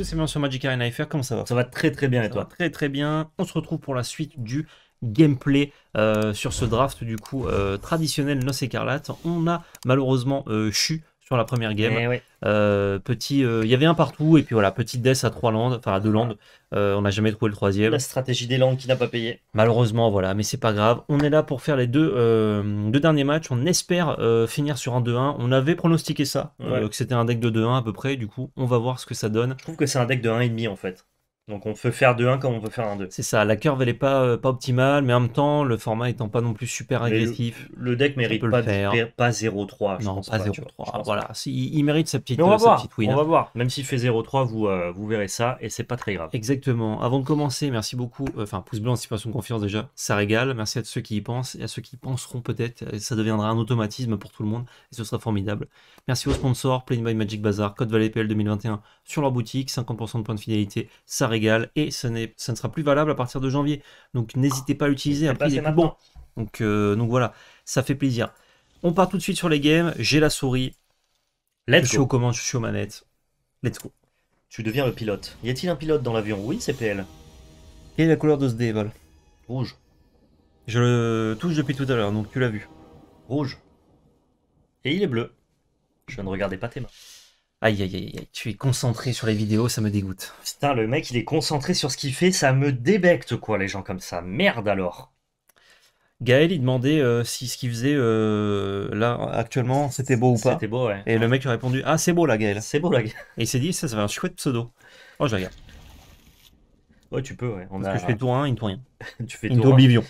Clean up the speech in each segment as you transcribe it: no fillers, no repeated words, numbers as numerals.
tous et bienvenue sur Magic Arena FR, comment ça va? Ça va très bien et Ça va toi? très très bien. On se retrouve pour la suite du gameplay sur ce draft du coup traditionnel Noce Écarlate. On a malheureusement chu sur la première game. Eh ouais. Il y avait un partout et puis voilà, petit death à 3 landes, enfin à 2 landes. On n'a jamais trouvé le troisième. La stratégie des langues qui n'a pas payé. Malheureusement, voilà, mais c'est pas grave. On est là pour faire les deux derniers matchs. On espère finir sur un 2-1. On avait pronostiqué ça, Ouais. que c'était un deck de 2-1 à peu près. Du coup, on va voir ce que ça donne. Je trouve que c'est un deck de 1,5 en fait. Donc on peut faire 2-1 comme on peut faire un 2. C'est ça, la curve elle est pas optimale, mais en même temps, le format étant pas non plus super Mais agressif, le deck ça mérite peut le faire. pas 0-3, je Non, pense pas pas. Tu vois. Je 0-3. pense Voilà, pas. il mérite Mais on va sa voir, petite win. on va voir. Même s'il fait 0-3, vous verrez ça et c'est pas très grave. Exactement. Avant de commencer, merci beaucoup. Enfin, pouce bleu, anticipation de confiance déjà, ça régale. Merci à ceux qui y pensent et à ceux qui y penseront peut-être. Ça deviendra un automatisme pour tout le monde et ce sera formidable. Merci aux sponsors, Play by Magic Bazaar, code VALEPL 2021 sur leur boutique, 50% de points de fidélité, ça régale et ça ne sera plus valable à partir de janvier. Donc n'hésitez pas à l'utiliser, après il est plus bon. Donc voilà, ça fait plaisir. On part tout de suite sur les games. J'ai la souris. Je suis aux commandes, je suis aux manettes. Let's go. Tu deviens le pilote. Y a-t-il un pilote dans l'avion? Oui, c'est PL. Quelle est la couleur de ce dé, Val? Rouge. Je le touche depuis tout à l'heure, donc tu l'as vu. Rouge. Et il est bleu. Je ne regardais pas tes mains. Aïe aïe aïe aïe, tu es concentré sur les vidéos, ça me dégoûte. Putain, le mec il est concentré sur ce qu'il fait, ça me débecte quoi, les gens comme ça. Merde alors. Gaël, il demandait si ce qu'il faisait là actuellement c'était beau ou pas. C'était beau, ouais. Et le mec a répondu: ah, c'est beau là, Gaël. C'est beau la gueule. Et il s'est dit: ça fait un chouette pseudo. Oh, je regarde. Ouais, tu peux, ouais. Parce que je fais tour 1, il ne tour rien. Tu fais Into tour 1, Oblivion.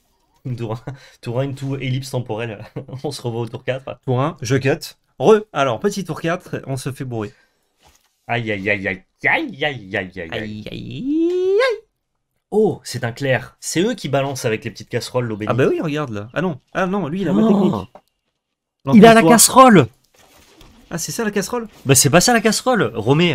tour 1, tour ellipse temporelle. On se revoit au tour 4. Tour 1, je cut. Alors, petit tour 4, on se fait bourrer. Aïe aïe aïe aïe aïe aïe aïe aïe aïe. Aïe aïe. Oh, c'est un clair. C'est eux qui balancent avec les petites casseroles l'eau bénite. Ah bah oui, regarde là. Ah non, lui il a ma technique. Il a la L'entonnoir. casserole. Ah, c'est ça la casserole? Bah c'est pas ça la casserole, Romé.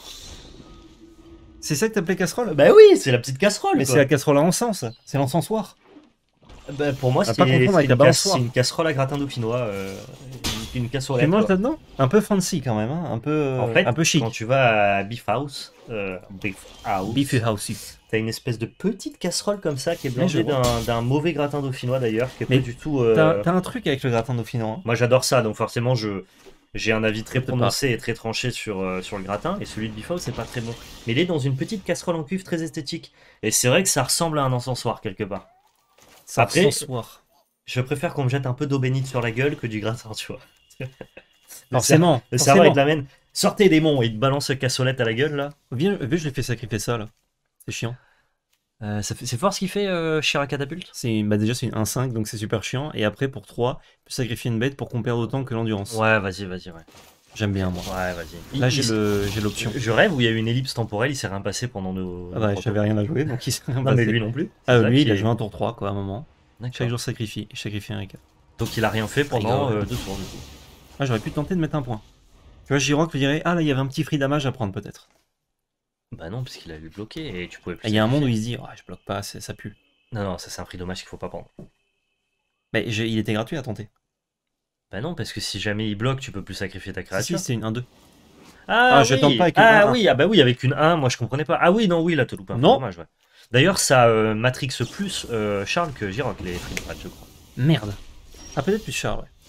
C'est ça que t'appelais casserole? Bah oui, c'est la petite casserole. Mais quoi. c'est la casserole à encens, c'est l'encensoir. Bah, pour moi, À c'est pas confondre avec la balançoire. une casserole à gratin dauphinois. Une casserole. Tu manges là-dedans? Un peu fancy quand même, hein, En fait, un peu chic. quand tu vas à Beef House, Beef house. t'as une espèce de petite casserole comme ça qui est Ouais, je blindée d'un mauvais gratin dauphinois d'ailleurs, qui est Mais pas du tout. T'as un truc avec le gratin dauphinois. Hein. Moi j'adore ça, donc forcément j'ai un avis très Peut-être prononcé et très tranché sur le gratin, et celui de Beef House c'est pas très bon. Mais il est dans une petite casserole en cuivre très esthétique, et c'est vrai que ça ressemble à un encensoir quelque part. Ça Après, encensoir. je préfère qu'on me jette un peu d'eau bénite sur la gueule que du gratin, tu vois. Forcément. Le serveur il te l'amène. Sortez démon, et il te balance cassolette à la gueule là. Viens, je l'ai fait sacrifier ça là. C'est chiant. C'est fort ce qu'il fait, Shira Catapulte. Déjà c'est une 1-5 donc c'est super chiant. Et après pour 3, tu peux sacrifier une bête pour qu'on perde autant que l'endurance. Ouais, vas-y, ouais. J'aime bien moi. Ouais, vas-y. Là j'ai l'option. Je rêve où il y a eu une ellipse temporelle, il s'est rien passé pendant nos. Ah bah j'avais rien à jouer donc il s'est rien Non, mais passé. lui non plus. Ah C'est ça lui il qui a est- joué un tour 3 quoi à un moment. D'accord. Chaque jour sacrifie un récap. Donc il a rien fait pendant Rigole. 2 tours du coup. Ah, j'aurais pu tenter de mettre un point. Tu vois, Giroc me dirait: ah là il y avait un petit free damage à prendre peut-être. Bah non, parce qu'il a eu bloqué et tu pouvais plus. Il y a un monde où sacrifier. il se dit: ouais, je bloque pas, ça pue. Non, ça c'est un prix dommage qu'il faut pas prendre. Mais il était gratuit à tenter. Bah non, parce que si jamais il bloque, tu peux plus sacrifier ta Si, créature. c'est une 1-2. Ah, je oui. tente pas avec une Ah 1-1. oui, ah bah oui, avec une 1, moi je comprenais pas. Ah oui, non, oui, là te loupe un Non. dommage, ouais. D'ailleurs, ça Matrix plus Charles que Giroc, les free damage, je crois. Merde. Ah, peut-être plus Charles, ouais.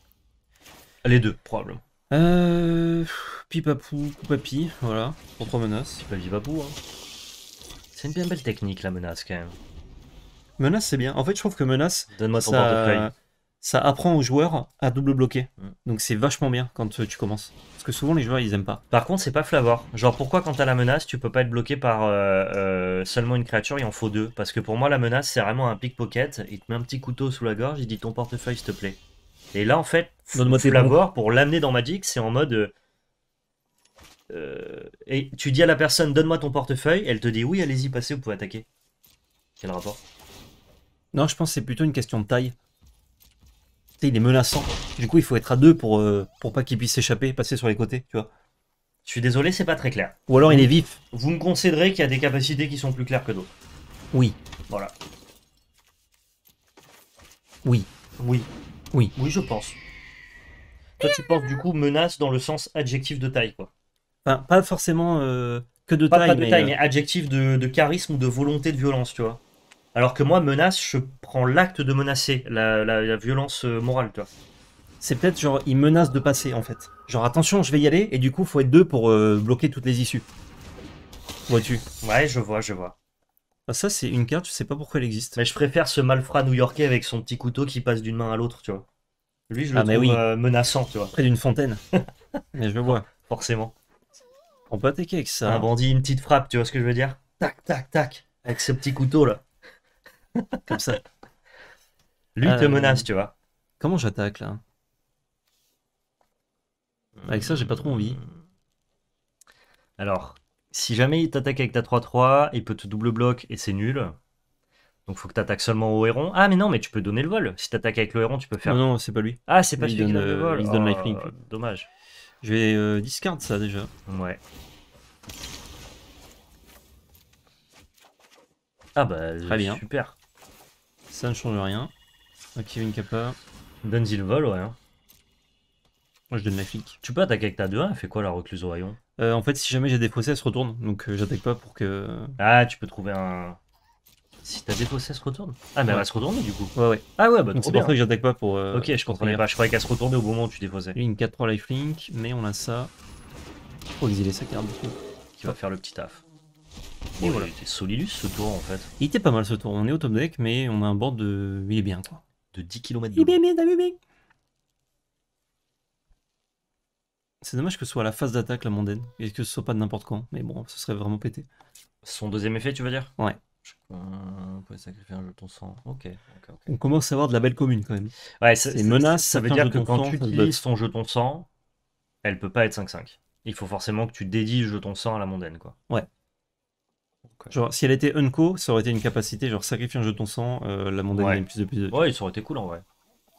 Les deux, probablement. Pipapou, Papi, voilà, pour 3 menaces. C'est pas vivabou, hein. C'est une bien belle technique, la menace, quand même. Menace, c'est bien. En fait, je trouve que menace, Donne-moi ton portefeuille. ça apprend aux joueurs à double bloquer. Mm. Donc c'est vachement bien quand tu commences. Parce que souvent, les joueurs, ils aiment pas. Par contre, c'est pas Flavor. Genre, pourquoi quand t'as la menace, tu peux pas être bloqué par seulement une créature, il en faut 2? Parce que pour moi, la menace, c'est vraiment un pickpocket. Il te met un petit couteau sous la gorge, il dit ton portefeuille, s'il te plaît. Et là, en fait, Donne-moi tes Flavor, pour l'amener dans Magic, c'est en mode. Et tu dis à la personne, donne-moi ton portefeuille, elle te dit oui, allez-y, passez, vous pouvez attaquer. Quel rapport? Non, je pense que c'est plutôt une question de taille. Tu sais, il est menaçant. Du coup, il faut être à 2 pour pas qu'il puisse s'échapper, passer sur les côtés, tu vois. Je suis désolé, c'est pas très clair. Ou alors il est vif. Vous me concéderez qu'il y a des capacités qui sont plus claires que d'autres. Oui. Voilà. Oui. Oui. Oui. Oui, je pense. Toi, tu penses du coup menace dans le sens adjectif de taille, quoi. Enfin, pas forcément que de Pas taille, de mais taille, mais adjectif de charisme ou de volonté de violence, tu vois. Alors que moi, menace, je prends l'acte de menacer, la violence morale, tu vois. c'est peut-être genre, il menace de passer en fait. Genre, attention, je vais y aller, et du coup, faut être deux pour bloquer toutes les issues. Vois-tu? Ouais, je vois, je vois. Ah, ça, c'est une carte, je sais pas pourquoi elle existe. Mais je préfère ce malfrat new-yorkais avec son petit couteau qui passe d'une main à l'autre, tu vois. Lui, je le Ah, mais trouve oui, menaçant, tu vois. près d'une fontaine. Mais je le vois. Forcément. On peut attaquer avec Un ça, bandit, une petite frappe, tu vois ce que je veux dire? Tac, tac, tac. Avec ce petit couteau là. comme ça. Lui, il te Euh, menace, tu vois. comment j'attaque là? Avec ça, j'ai pas trop envie. Alors, si jamais il t'attaque avec ta 3-3, il peut te double bloc et c'est nul. Donc faut que t'attaques seulement au héron. Ah mais non, mais tu peux donner le vol. Si t'attaques avec le héron, tu peux Non, faire. non, c'est pas lui. Ah, c'est pas Lui, celui qui donne le vol. il se donne Oh, lifelink. Lui. dommage. Je vais discard ça déjà. Ouais. Ah bah, Très bien. super. Ça ne change rien. Ok, une kappa. Donne-y le vol, ouais. Hein. Moi, je donne lifelink. Tu peux attaquer avec ta 2-1, elle fait quoi la recluse au rayon? En fait, si jamais j'ai défaussé, elle se retourne. Donc, j'attaque pas pour que. Ah, tu peux trouver un. Si t'as défaussé, elle se retourne. Ah, mais elle Ouais. va se retourner du coup. Ouais, ouais. Ah ouais, bah Donc, trop c'est pour bien. ça que j'attaque pas pour. Ok, je pour comprenais finir. pas. Je croyais qu'elle se retournait au moment où tu défaussais. Lui, une 4-3 lifelink, mais on a ça. Faut exiler sa carte du coup. Qui va faire le petit taf. Et Oh, voilà. il était solidus ce tour en fait. Il était pas mal ce tour. On est au top deck, mais on a un board de. Il est bien quoi. De 10 km Il est de long. bien, t'as vu bien. C'est dommage que ce soit à la phase d'attaque la mondaine et que ce soit pas de n'importe quand. Mais bon, ce serait vraiment pété. Son deuxième effet, tu veux dire? Ouais. Vous pouvez sacrifier un jeton sang. Ok, ok, ok. On commence à avoir de la belle commune quand même. Ouais, C'est menace, ça ça veut fait un dire que jeton quand sang, tu ça se utilises buff. ton jeton sang, elle peut pas être 5-5. Il faut forcément que tu dédies le jeton sang à la mondaine, quoi. Ouais. Ok. Genre, si elle était unco, ça aurait été une capacité, genre sacrifier un jeton sang, la mondaine Ouais. gagne plus de plus de. Ouais, ça aurait été cool en vrai.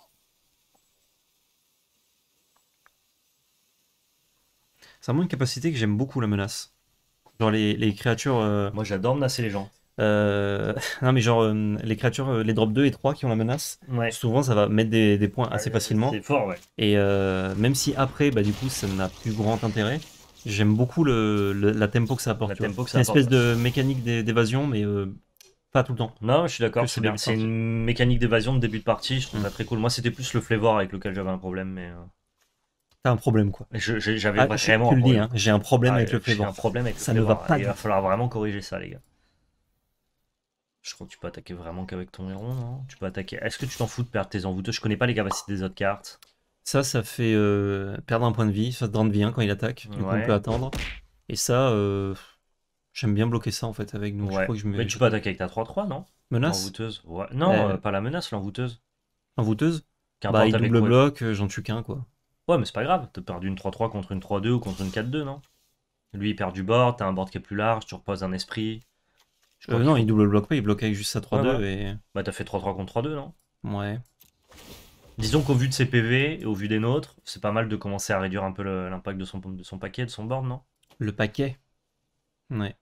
C'est vraiment une capacité que j'aime beaucoup, la menace. Genre les créatures. Moi, j'adore menacer les gens. Non, mais genre les créatures, les drop 2 et 3 qui ont la menace, Ouais. souvent ça va mettre des points assez facilement. C'est fort, ouais. Et même si après, bah, du coup, ça n'a plus grand intérêt, j'aime beaucoup la tempo que ça apporte. La Tu vois. tempo que C'est ça une espèce apporte. de mécanique d'évasion, mais pas tout le temps. Non, je suis d'accord, Que c'est sur bien. début de C'est partie. une mécanique d'évasion de début de partie, je trouve Mm. ça très cool. Moi, c'était plus le flavor avec lequel j'avais un problème, mais T'as un problème, quoi. j'avais Ah, vraiment tu un le dis, problème. hein, j'ai un problème Ah, avec le j'ai un flavor. problème avec le Ça ne va flavor. pas Il du va tout. falloir vraiment corriger ça, les gars. Je crois que tu peux attaquer vraiment qu'avec ton héron, non? Tu peux attaquer. Est-ce que tu t'en fous de perdre tes envoûteux? Je connais pas les capacités des autres cartes. Ça fait perdre un point de vie, ça te rend de vie 1 quand il attaque. Du coup, on Ouais. peut attendre. Et ça, j'aime bien bloquer ça en fait avec nous. Je Ouais. crois que je Mais tu peux attaquer avec ta 3-3, non? Menace, L'envoûteuse. Ouais. Non, Euh, pas la menace, l'envoûteuse. envoûteuse. Bah, Qu'importe il avec double quoi. bloc, j'en tue qu'un quoi. Ouais, mais c'est pas grave. T'as perdu une 3-3 contre une 3-2 ou contre une 4-2, non? Lui, il perd du board, t'as un board qui est plus large, tu reposes un esprit. Je crois qu'il Non, faut. il double bloque pas, il bloque avec juste sa 3-2 Ouais. et. Bah, t'as fait 3-3 contre 3-2, non? Ouais. Disons qu'au vu de ses PV et au vu des nôtres, c'est pas mal de commencer à réduire un peu l'impact de son paquet, de son board, non? Le paquet. Ouais.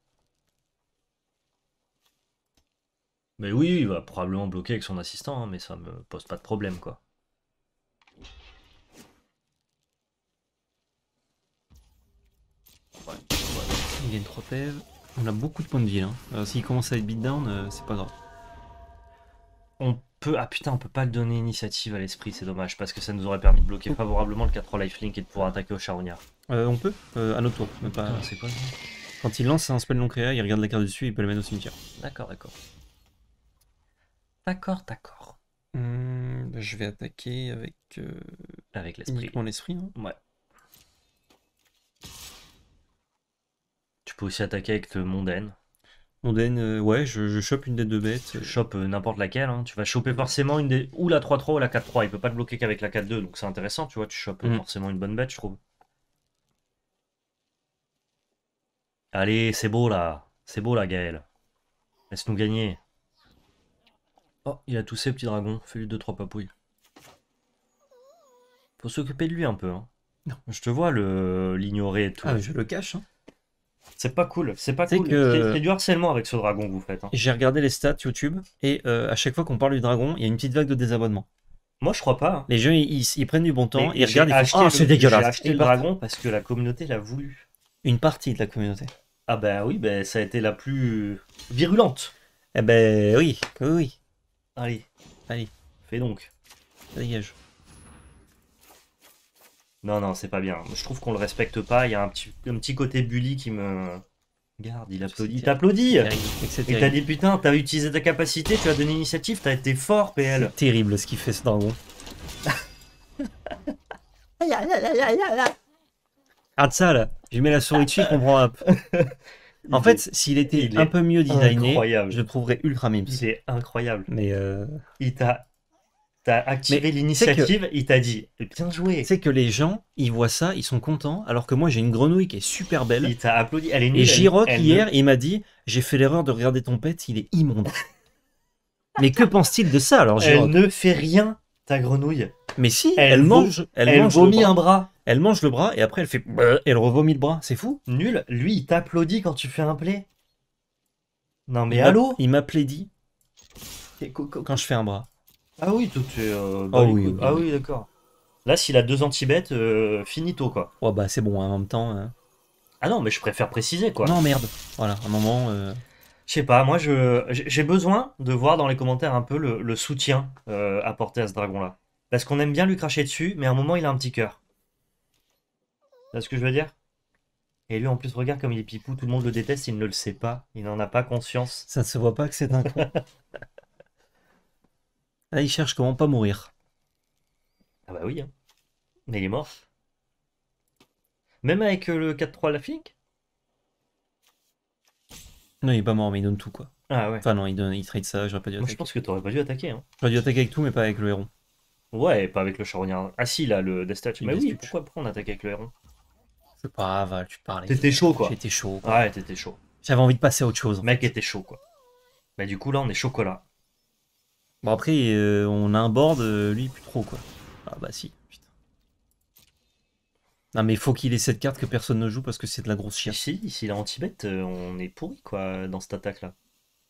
Mais oui, il va probablement bloquer avec son assistant, hein, mais ça me pose pas de problème, quoi. Ouais, voilà. Il gagne 3 PV. On a beaucoup de points de vie là. S'il commence à être beatdown, c'est pas grave. On peut. Ah putain, on peut pas le donner initiative à l'esprit, c'est dommage, parce que ça nous aurait permis de bloquer favorablement le 4-3 lifelink et de pouvoir attaquer au charognard. On peut à notre tour. Mais pas... Putain, c'est quoi ça? Quand il lance un spell non créa, il regarde la carte dessus et il peut le mettre au cimetière. D'accord, d'accord. D'accord, d'accord. Je vais attaquer avec Avec l'esprit. uniquement l'esprit. Hein. Ouais. Tu peux aussi attaquer avec le mondaine. Mondaine, ouais, je chope une des deux bêtes. Tu chopes n'importe laquelle, hein. Tu vas choper forcément une des. Ou la 3-3 ou la 4-3. Il peut pas te bloquer qu'avec la 4-2, donc c'est intéressant, tu vois. Tu chopes forcément une bonne bête, je trouve. Allez, c'est beau là. C'est beau là, Gaël. Laisse-nous gagner. Oh, il a toussé, petit dragon. Fais-lui 2-3 papouilles. Faut s'occuper de lui un peu, hein. Non. Je te vois l'ignorer et tout. Ah, je le cache. Hein. C'est pas cool, c'est pas C'est cool. que- C'est du harcèlement avec ce dragon que vous faites, hein. J'ai regardé les stats YouTube et à chaque fois qu'on parle du dragon, il y a une petite vague de désabonnement. Moi, je crois pas, hein. Les gens, ils prennent du bon temps, Mais ils regardent, ils font j'ai Ah, c'est dégueulasse. acheté Et le ils partent. dragon parce que la communauté l'a voulu. Une partie de la communauté. Ah bah oui, bah, ça a été la plus virulente. Eh ben oui, oui, oui. Allez, Allez, fais donc. ça dégage. Non, non, c'est pas bien. Je trouve qu'on le respecte pas. Il y a un petit côté bully qui me... Regarde, il applaudit. Il t'applaudit. Terrible. Et que c'est Et t'as terrible. dit putain, t'as utilisé ta capacité, tu as donné l'initiative, t'as été fort, PL. C'est terrible ce qu'il fait ce dragon. Regarde ça là. Je mets la souris dessus, il comprend hop. En fait, s'il était il un est peu mieux designé, incroyable. je le trouverais ultra mimes. Il est incroyable. Mais Il t'a activé Mais l'initiative, il t'a dit bien joué. c'est que les gens, ils voient ça, ils sont contents, alors que moi j'ai une grenouille qui est super belle. Il t'a applaudi. Elle est Et nulle. J-Rock elle hier, il m'a dit, j'ai fait l'erreur de regarder ton pet, il est immonde. Mais que pense-t-il de ça alors, Elle J-Rock? ne fait rien, ta grenouille. Mais si, Elle elle vo- mange, Elle mange le vomit bras. un bras. Elle mange le bras et après elle fait, et elle revomit le bras. C'est fou. Nul. Lui, il t'applaudit quand tu fais un play. Non mais Il allô. Il m'applaudit quand je fais un bras. Ah oui, tout est. Oh oui, oui, Ah oui. oui, d'accord. Là, s'il a 2 anti-bêtes, finito quoi. Ouais bah c'est bon, hein, en même temps. Ah non, mais je préfère préciser quoi. Non merde. Voilà, un moment. Je sais pas, moi j'ai besoin de voir dans les commentaires un peu le soutien apporté à ce dragon-là. Parce qu'on aime bien lui cracher dessus, mais à un moment il a un petit cœur. C'est ce que je veux dire? Et lui en plus, regarde comme il est pipou, tout le monde le déteste, il ne le sait pas, il n'en a pas conscience. Ça ne se voit pas que c'est un con. Là, il cherche comment pas mourir. Ah bah oui, hein. Mais il est mort. Même avec le 4-3 la flic? Non, il est pas mort, mais il donne tout quoi. Ah ouais. Enfin non, il trade ça, j'aurais pas dû Moi je attaquer. pense que t'aurais pas dû attaquer. Hein. J'aurais dû attaquer avec tout, mais pas avec le héron. Ouais, pas avec le charognard. Ah si, là, le Death Le Mais Death oui, Touch. pourquoi on attaque avec le héron? C'est pas grave, tu parlais. T'étais chaud quoi. J'étais chaud. Quoi. Ouais, t'étais chaud. J'avais envie de passer à autre chose. Le mec était chaud quoi. Bah du coup là on est chocolat. Bon après, on a un board, lui plus trop quoi. Ah bah si, putain. Non mais il faut qu'il ait cette carte que personne ne joue parce que c'est de la grosse chiasse. Ici, s'il a anti-bet, on est pourri quoi dans cette attaque là.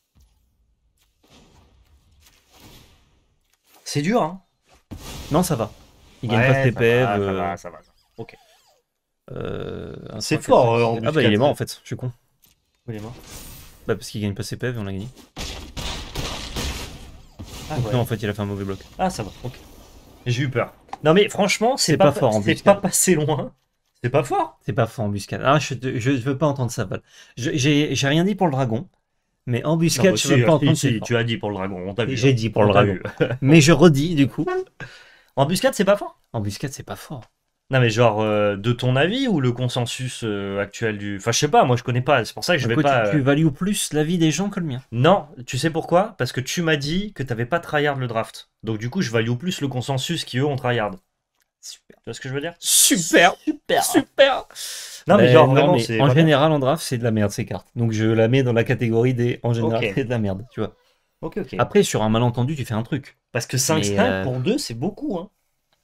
C'est dur hein. Non ça va. Il gagne pas de TPF. Ça va. Ok. C'est fort, en en Ah bah il est buscade. mort en fait, je suis con. Il est mort. Bah parce qu'il gagne pas ses PV et on l'a gagné. Ah, Donc ouais. non en fait il a fait un mauvais bloc. Ah ça va, ok. J'ai eu peur. Non mais franchement, C'est pas fort en c'est buscade. pas passé loin. C'est pas fort. C'est pas fort en buscade. Ah je veux pas entendre ça Val. J'ai rien dit pour le dragon. Mais en buscade Non, bah, je veux pas entendre si, ça. tu as dit pour le dragon, on t'a vu. J'ai hein. dit pour le On t'a dragon. vu. Mais je redis du coup. En buscade, c'est pas fort. En buscade c'est pas fort. Non mais genre de ton avis ou le consensus actuel du... Enfin je sais pas, moi je connais pas, c'est pour ça que je vais Écoute, pas... tu values plus l'avis des gens que le mien. Non, tu sais pourquoi? Parce que tu m'as dit que t'avais pas tryhard le draft. Donc du coup je value plus le consensus qui eux ont tryhard. Super. Tu vois ce que je veux dire? Super. Super. Super. Non mais Ben, genre non, vraiment mais c'est... en pas bien. général en draft c'est de la merde ces cartes. Donc je la mets dans la catégorie des en général Ok. c'est de la merde, tu vois. Ok. Après sur un malentendu tu fais un truc. Parce que 5 Mais, snipes pour 2 c'est beaucoup hein.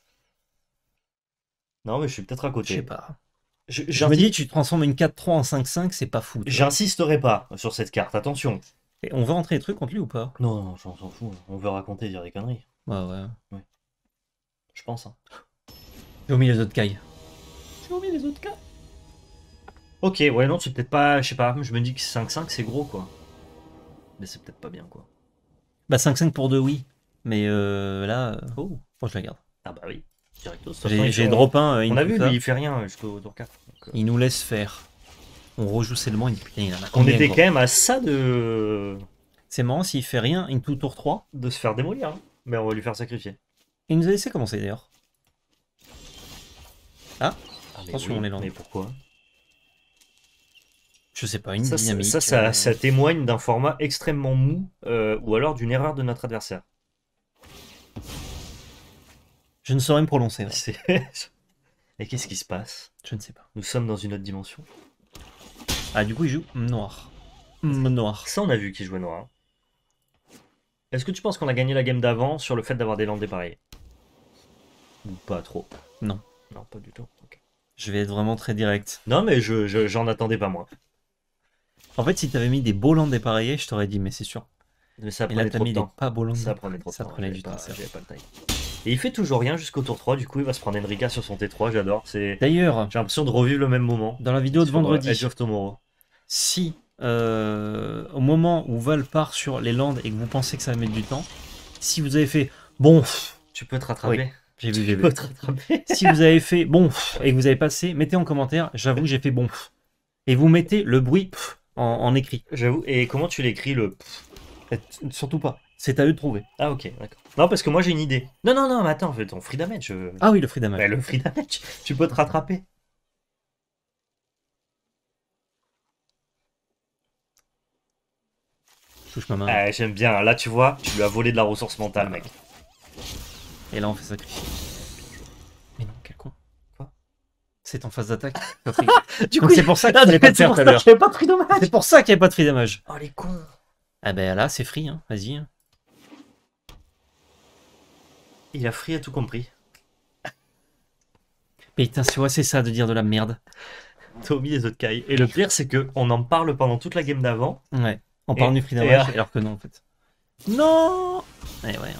Non mais je suis peut-être à Je côté. sais pas. Je me J'insi- dis tu transformes une 4-3 en 5-5 c'est pas fou. Tu vois. J'insisterai pas sur cette carte, attention. Et on veut rentrer les trucs contre lui ou pas? Non, j'en s'en fous, on veut raconter, dire des conneries. Ouais. Je pense hein. J'ai omis les autres cailles. J'ai oublié les autres cas. Ok, ouais, non, c'est peut-être pas. Je sais pas, je me dis que 5-5 c'est gros quoi. Mais c'est peut-être pas bien quoi. Bah 5-5 pour 2 oui. Mais là. Oh, je la garde. Ah bah oui, directo. De toute façon, J'ai drop 1. On a vu, lui il fait rien jusqu'au tour 4. Donc, Il nous laisse faire. On rejoue seulement, il dit putain, il en a on combien, était quoi. quand même à ça de C'est marrant, s'il fait rien, into tour 3, se faire démolir. Hein. Mais on va lui faire sacrifier. il nous a laissé commencer d'ailleurs. Ah, mais Attention, on est lent. Mais pourquoi? Je sais pas, une Ça, dynamique. ça témoigne d'un format extrêmement mou ou alors d'une erreur de notre adversaire. Je ne saurais me prononcer. Ouais. C'est- Et qu'est-ce qui se passe? Je ne sais pas. Nous sommes dans une autre dimension. Ah, du coup, il joue noir. Noir. Ça, on a vu qui jouait noir. Est-ce que tu penses qu'on a gagné la game d'avant sur le fait d'avoir des landes dépareillées? Ou pas trop? Non. Non, pas du tout. Ok. Je vais être vraiment très direct. Non, mais j'en attendais pas moins. En fait, si t'avais mis des beaux lands dépareillés, je t'aurais dit, mais c'est sûr. Mais ça Et là, prenait t'as trop mis de des temps. pas Bolland. Ça prenait trop de Ça temps. prenait du temps, J'avais ça. pas le time. Et il fait toujours rien jusqu'au tour 3, du coup il va se prendre Enrika sur son T3, j'adore. J'ai D'ailleurs, l'impression de revivre le même moment dans la vidéo de sur vendredi, Edge of Tomorrow. si au moment où Val part sur les landes et que vous pensez que ça va mettre du temps, si vous avez fait bon, Tu peux te rattraper. Oui, j'ai vu, Tu j'ai vu. peux te rattraper. Si vous avez fait bon et que vous avez passé, mettez en commentaire, j'avoue, j'ai fait bon. Et vous mettez le bruit en écrit. J'avoue. Et comment tu l'écris le... Surtout pas. C'est à eux de trouver. Ah ok, d'accord. Non, parce que moi j'ai une idée. Non, non, non, mais attends, fais ton free damage. Ah oui, le free damage. Ouais, le free damage, tu peux te rattraper. Je touche ma main. Ah, j'aime bien. Là, tu vois, tu lui as volé de la ressource mentale, mec. Et là, on fait sacrifier. Mais non, quel con. Quoi? C'est en phase d'attaque. Du Donc c'est pour ça qu'il fallait pas le faire tout à l'heure. J'avais pas de free damage. C'est pour ça qu'il n'y avait pas de free damage. Oh, les cons. Ah ben là, c'est free, hein. Vas-y. Il a free à tout compris. Mais putain, c'est ça de dire de la merde. Tommy les autres Kai. Et le pire, c'est que on en parle pendant toute la game d'avant. Ouais. On parle du free damage, alors que non, en fait. Non. Ouais, ouais.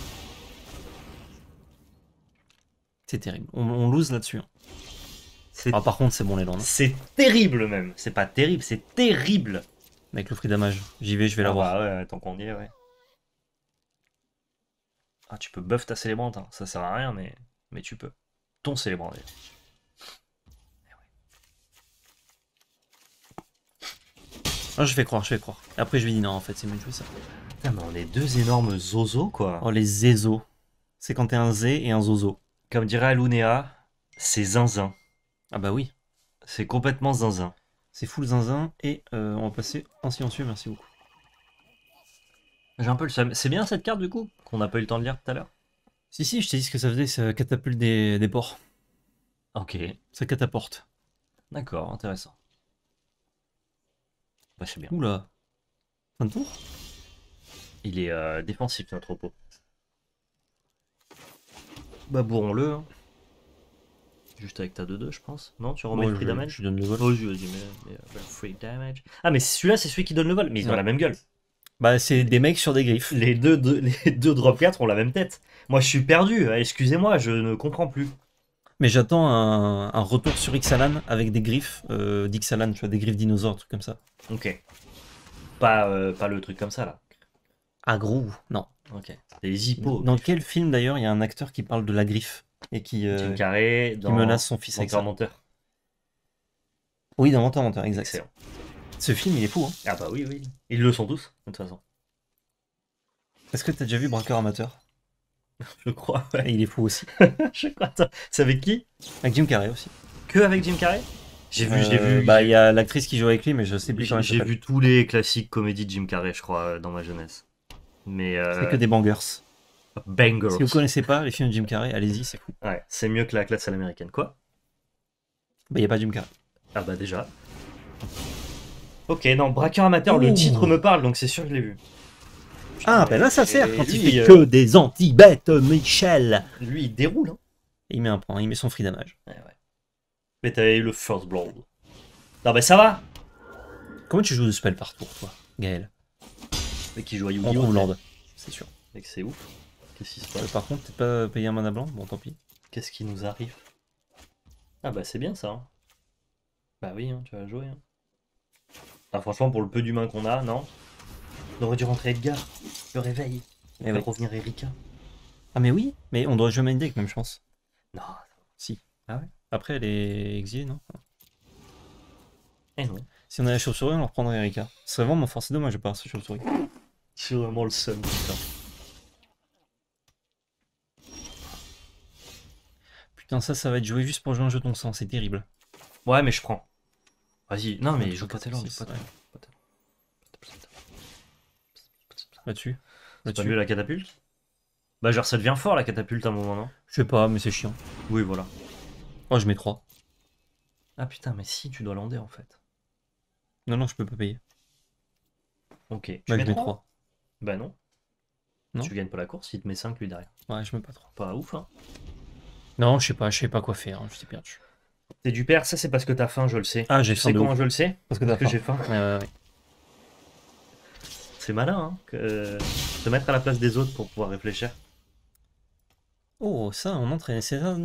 C'est terrible. On lose là-dessus. Ah, par contre, c'est bon les landes. C'est terrible même. C'est pas terrible, c'est terrible. Avec le free damage. J'y vais, je vais l'avoir. Bah ouais, tant qu'on y est, ouais. Ah, tu peux buff ta célébrante, hein. Ça sert à rien, mais tu peux. Ton célébrant, d'ailleurs. Ah, je vais croire. Après, je lui dis non, en fait, c'est mieux de jouer ça. Putain, mais on est deux énormes zozos, quoi. Oh, les zézos. C'est quand t'es un zé et un zozo. Comme dirait Alunéa, c'est zinzin. Ah bah oui. C'est complètement zinzin. C'est full zinzin. Et on va passer en silencieux, merci beaucoup. J'ai un peu le seum. C'est bien cette carte, du coup, qu'on n'a pas eu le temps de lire tout à l'heure. Si, je t'ai dit ce que ça faisait, ça catapulte des ports. Ok. Ça catapporte. D'accord, intéressant. Bah, c'est bien. Oula. Fin de tour? Il est défensif, notre repos. Bah, bourrons-le. Hein. Juste avec ta 2-2, je pense. Non, tu remets le free damage? Je donne le vol. Oh, vas-y, mais free damage. Ah, mais celui-là, c'est celui qui donne le vol. Mais ils ont la même gueule. Bah, c'est des mecs sur des griffes. Les deux drop 4 ont la même tête. Moi, je suis perdu. Excusez-moi, je ne comprends plus. Mais j'attends un retour sur Ixalan avec des griffes d'Ixalan, tu vois, des griffes dinosaures, trucs comme ça. Ok. Pas le truc comme ça, là. Agrou, non. Ok. Les hippos. Dans quel film, d'ailleurs, il y a un acteur qui parle de la griffe et qui Jim Carrey qui menace son fils avec ça? Menteur. Oui, dans Menteur, exact. Excellent. Ce film, il est fou, hein. Ah bah oui, oui. Ils le sont tous, de toute façon. Est-ce que t'as déjà vu Braqueur Amateur? Je crois, ouais. Et il est fou aussi. Je crois. Attends, c'est avec qui? Avec Jim Carrey aussi. Que avec Jim Carrey? J'ai vu. Bah, il y a l'actrice qui joue avec lui, mais je sais plus comment elle J'ai s'appelle. vu tous les classiques comédies de Jim Carrey, je crois, dans ma jeunesse. Mais. C'est que des bangers. Bangers. Si vous connaissez pas les films de Jim Carrey, allez-y, c'est fou. Ouais, c'est mieux que la classe à l'américaine. Quoi? Bah, il n'y a pas Jim Carrey. Ah bah déjà. Ok, non, Braqueur Amateur, Ouh. le titre me parle, donc c'est sûr que je l'ai vu. Ah, ben là, ça sert Et quand lui, il fait que des anti-bêtes, Michel. Lui, il déroule, hein. Et il met un point, il met son free damage. Ouais, ouais. Mais t'avais eu le first blood. Non, bah ça va. Comment tu joues de spell par tour, toi, Gaël? Mais qui joue à On Yu-Gi-Oh! trouve Land, c'est sûr. Mec, c'est ouf. Qu'est-ce qui se passe? Par contre, t'es pas payé un mana blanc? Bon, tant pis. Qu'est-ce qui nous arrive? Ah bah c'est bien ça. Hein. Bah oui, hein, tu vas jouer. Hein. Ah, franchement, pour le peu d'humains qu'on a, non? On aurait dû rentrer Edgar. Le réveil. Et Eh oui. revenir Erika. Ah, mais oui, mais on doit jamais avec même chance. Non. Si. Ah ouais? Après, elle est exilée, non? Eh non. Si on a la chauve-souris, on leur prendrait Erika. Ce serait vraiment fort, c'est dommage de pas avoir cette chauve-souris. C'est vraiment le seum, putain. Putain, ça va être joué juste pour jouer un jeton sang, c'est terrible. Ouais, mais je prends. Vas-y. Non, mais Ouais, joue pas tes langues. six, Pas tes ouais. langues. Là-dessus. C'est pas mieux la catapulte? Bah genre ça devient fort la catapulte à un moment, non? Je sais pas, mais c'est chiant. Oui, voilà. Oh, je mets 3. Ah putain, mais si, tu dois lander en fait. Non, je peux pas payer. Ok. Tu Bah, je mets 3? 3. Bah non. Non. Tu gagnes pas la course, il te met 5 lui derrière. Ouais, je mets pas 3. Pas ouf, hein. Non, je sais pas quoi faire, hein, je suis perdu. T'es du père, ça c'est parce que t'as faim, je le sais. Ah, j'ai Tu faim sais de comment ouf. je le sais? Parce que Parce que j'ai faim. Ouais. c'est malin, hein, se mettre à la place des autres pour pouvoir réfléchir. Oh, ça, on entraîne. C'est ça.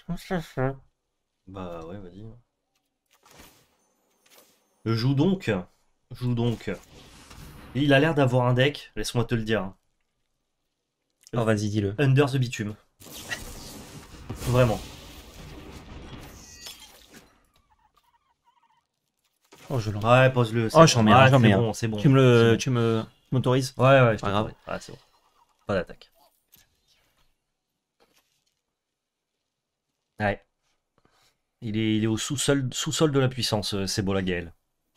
Bah ouais, vas-y. Joue donc. Joue donc. Il a l'air d'avoir un deck, laisse-moi te le dire, hein. Oh, vas-y, dis-le. Under the Bitume. Vraiment. Oh, je l'en. Ouais, pose-le. Oh, j'en mets un, j'en mets un. bon, c'est bon. Tu me m'autorises? Ouais, je Pas grave. t'autorise. Ah, c'est bon. Pas d'attaque. Ouais. Il est au sous-sol de la puissance, c'est beau la Gaël.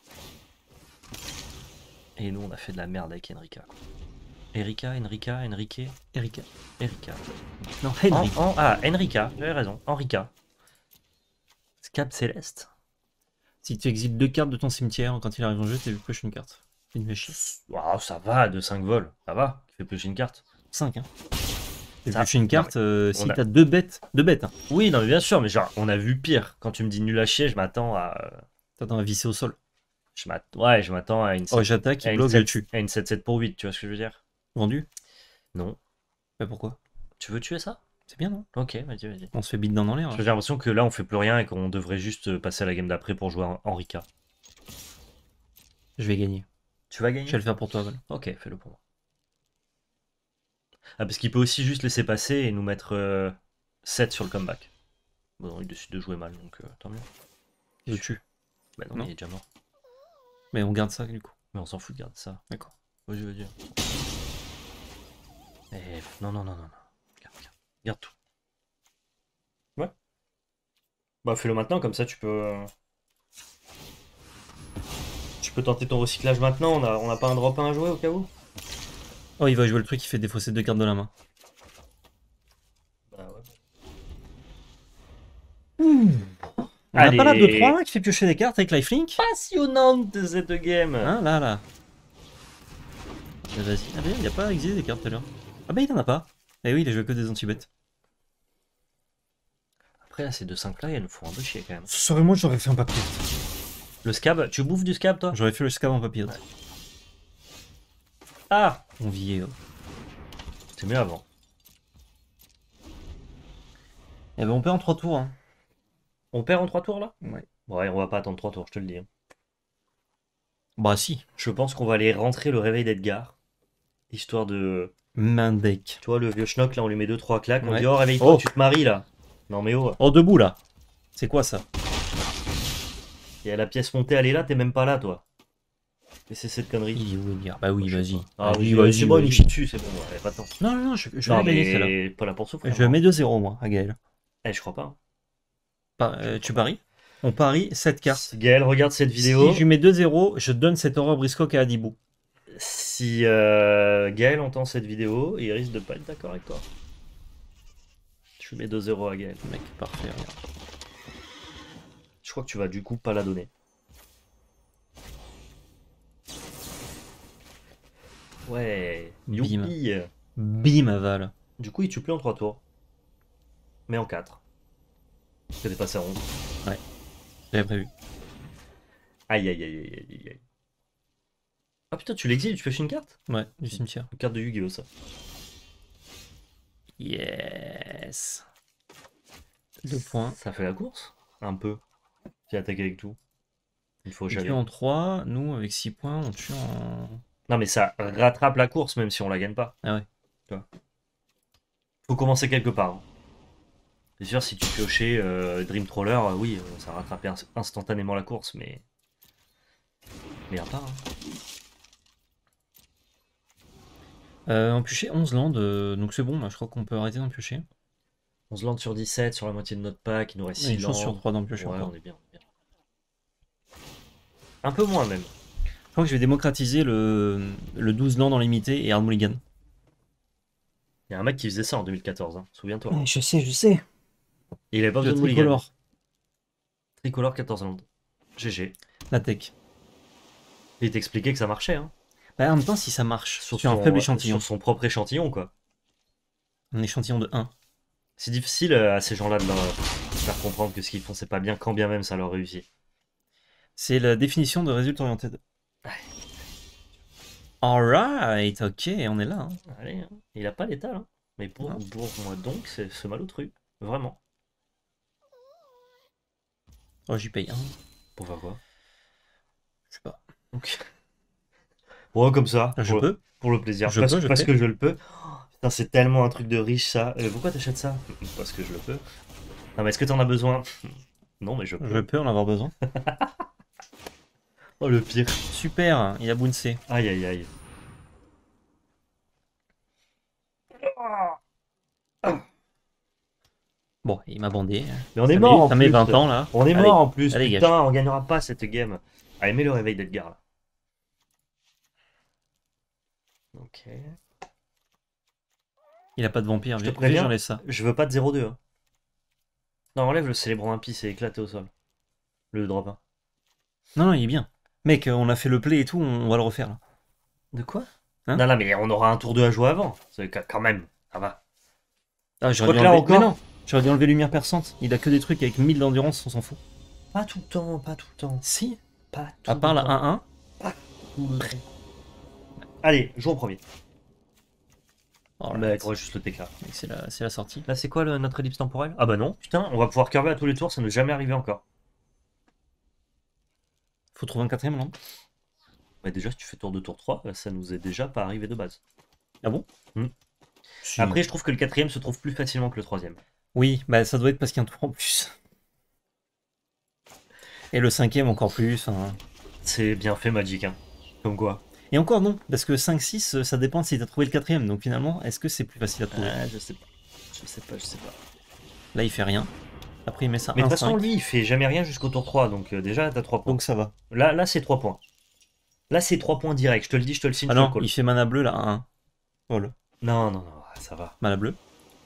Et nous, on a fait de la merde avec Enrika. Enrique. Erika. Non, Henry. Ah, Enrika, j'avais raison. Enrika. Scab Céleste. Si tu exiles 2 cartes de ton cimetière, quand il arrive en jeu, tu pioches une carte. C'est une chier. Waouh, ça va, de 5 vols. Ça va, tu fais piocher une carte. 5, hein. Tu Ça- pioches une carte si on a- t'as 2 bêtes. 2 bêtes, hein. Oui, non, mais bien sûr, mais genre, on a vu pire. Quand tu me dis nul à chier, je m'attends à. T'attends à visser au sol. Je m'attends à une Oh, j'attaque, à il une bloque, je le 7 tue. à une 7-7 pour 8, tu vois ce que je veux dire? Vendu? Non. Bah pourquoi? Tu veux tuer ça? C'est bien, non? Ok, vas-y. On se fait beat down dans l'air. J'ai l'impression que là, on fait plus rien et qu'on devrait juste passer à la game d'après pour jouer Enrika. Je vais gagner. Tu vas gagner? Je vais le faire pour toi, Val. Ok, fais-le pour moi. Ah, parce qu'il peut aussi juste laisser passer et nous mettre 7 sur le comeback. Bon, il décide de jouer mal, donc tant mieux. Je le tue. Bah non, Non. il est déjà mort. Mais on garde ça, du coup. Mais on s'en fout de garder ça. D'accord. Moi, je veux dire. Non. Garde tout. Ouais. Bah, fais-le maintenant, comme ça tu peux. Tu peux tenter ton recyclage maintenant. On a pas un drop 1 à jouer au cas où? Oh, il va jouer le truc qui fait défausser 2 cartes de la main. Bah ouais. On a pas là 2-3 qui fait piocher des cartes avec lifelink? Passionnante cette game. Hein, là. Vas-y. Ah, bien, il a pas exilé des cartes tout à l'heure. Ah, bah, il en a pas. Eh oui, il a joué que des anti-bêtes. Après, là, ces 2-5 là, elles nous font un peu chier quand même. Ce serait moi, j'aurais fait un papier. Le scab, tu bouffes du scab toi? J'aurais fait le scab en papier. Ouais. Ah, On vit. c'est mieux avant. Eh ben, on perd en 3 tours. Hein. On perd en 3 tours là? Ouais. Ouais, on va pas attendre 3 tours, je te le dis, hein. Bah, si. Je pense qu'on va aller rentrer le réveil d'Edgar. Histoire de. Main deck. Tu vois, le vieux schnock là, on lui met 2-3 claques. On Ouais. dit, oh, réveille-toi, Oh. tu te maries là. Non, mais oh. Oh, debout là. C'est quoi ça? Il y a la pièce montée, elle est là, t'es même pas là, toi. Et c'est cette connerie. Il est où, Edgar? Bah oui, Je sais vas-y. pas. Ah Vas-y, oui, c'est bon, il vas-y. nous chie dessus, c'est bon, ouais, pas de temps. Non, je Non, vais gagner celle-là. mais pas là pour souffrir. Je mets 2-0 moi à Gaël. Eh, je crois pas. Tu paries? On parie 7 cartes. Gaël, regarde cette vidéo. Si je lui mets 2-0, je donne cette horreur briscoque à Adibou. Si Gaël entend cette vidéo, il risque de pas être d'accord avec toi. Je lui mets 2-0 à Gaël. Mec, parfait, regarde. Je crois que tu vas du coup pas la donner. Ouais. Bim. Youpi. Bim, aval. Du coup, il tue plus en 3 tours. Mais en 4. Parce que t'es passé à 11. J'avais prévu. Aïe. Ah putain, tu l'exiles, tu fais une carte? Ouais, du cimetière. Une carte de Yu-Gi-Oh! Ça. Yes. 2 points. Ça fait la course? Un peu. J'ai attaqué avec tout. Il faut On tue jamais. en 3, nous avec 6 points, on tue en... Non, mais ça rattrape la course même si on la gagne pas. Ah ouais. Tu vois. Faut commencer quelque part, hein. C'est sûr, si tu piochais Dream Trawler, oui, ça rattrapait instantanément la course, mais. Mais à part. On piochait 11 landes, donc c'est bon, là, je crois qu'on peut arrêter d'en piocher. 11 landes sur 17, sur la moitié de notre pack, il nous reste 6 Une chance sur landes. 3 d'en piocher Ouais, encore. on est bien. Un peu moins même. Je crois que je vais démocratiser le 12 landes en limité et Hard Mulligan. Il y a un mec qui faisait ça en 2014, hein. Souviens-toi. Je sais. Et il avait pas Le besoin de mulligan. tricolore, Tricolore 14 landes. GG. la tech. Et il t'expliquait que ça marchait, hein. Bah, en même temps, si ça marche sur un son- faible échantillon, Sur son propre échantillon, quoi. un échantillon de 1. C'est difficile à ces gens-là de leur faire comprendre que ce qu'ils font, c'est pas bien, quand bien même ça leur réussit. C'est la définition de résultat oriented. Alright, ok, on est là. Hein. Allez, hein. Il a pas l'étal, hein. Mais pour moi donc, c'est ce malotru. Vraiment. Oh, j'y paye. Hein. Pour faire quoi? Je sais pas. Ok. Ouais, comme ça, Je peux. pour le plaisir. Je peux, je parce fais. que je le peux. Oh, putain, c'est tellement un truc de riche ça. Pourquoi t'achètes ça? Parce que je le peux. Non, mais est-ce que t'en as besoin? Non, mais je Je peux. peux en avoir besoin. Oh, le pire. Super, il a bouncé. Aïe, aïe, aïe. Bon, il m'a bandé. Mais on est Ça mort en ça met plus. 20 ans là. On est Allez, mort en plus. allez, gâche. Putain, on gagnera pas cette game. Allez, mets le réveil d'Edgar là. Ok. Il a pas de vampire. Je te Viens, préviens, j'enlève ça. je veux pas de 0-2. Hein. Non, enlève le célébrant impie, c'est éclaté au sol. Le drop 1. Non, non, il est bien. Mec, on a fait le play et tout, on va le refaire là. De quoi? Hein? Non, non, mais on aura un tour 2 à jouer avant. C'est quand même, ça va. Ah, Je crois que là encore. Mais non, j'aurais dû enlever lumière perçante. Il a que des trucs avec 1000 d'endurance, on s'en fout. Pas tout le temps, pas tout le temps. Si, Pas tout à part le la temps. 1-1. Pas tout le temps. Allez, joue en premier. Oh, Bah, il faudrait juste le déclarer. c'est la sortie. Là, c'est quoi notre ellipse temporelle? Ah bah non, putain, on va pouvoir curver à tous les tours, ça n'est jamais arrivé encore. Faut trouver un quatrième là. Bah déjà, si tu fais tour 2, tour 3, ça nous est déjà pas arrivé de base. Ah bon Si. Après, je trouve que le quatrième se trouve plus facilement que le troisième. Oui, bah ça doit être parce qu'il y a un tour en plus. Et le cinquième encore plus. Hein. C'est bien fait Magic, hein. Comme quoi. Et encore non, parce que 5-6, ça dépend si t'as trouvé le quatrième. Donc finalement, est-ce que c'est plus facile à trouver? Ah, je sais pas. Je sais pas, je sais pas. Là, il fait rien. Après, il met ça Mais de toute 1-5. façon, lui, il fait jamais rien jusqu'au tour 3, donc déjà, t'as 3 points. Donc ça va. Là c'est 3 points. Là, c'est 3 points directs. Je te le dis, je te le signe, Ah je te le non, colle. il fait mana bleu là, 1-1. Voilà. Non, non, non, ça va. Mana bleu.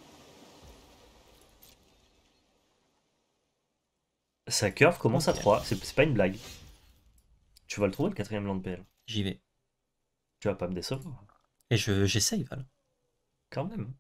Ça curve commence à Ok. 3, c'est pas une blague. Tu vas le trouver le quatrième land PL. J'y vais. Tu vas pas me décevoir. Et j'essaye, Val. Quand même.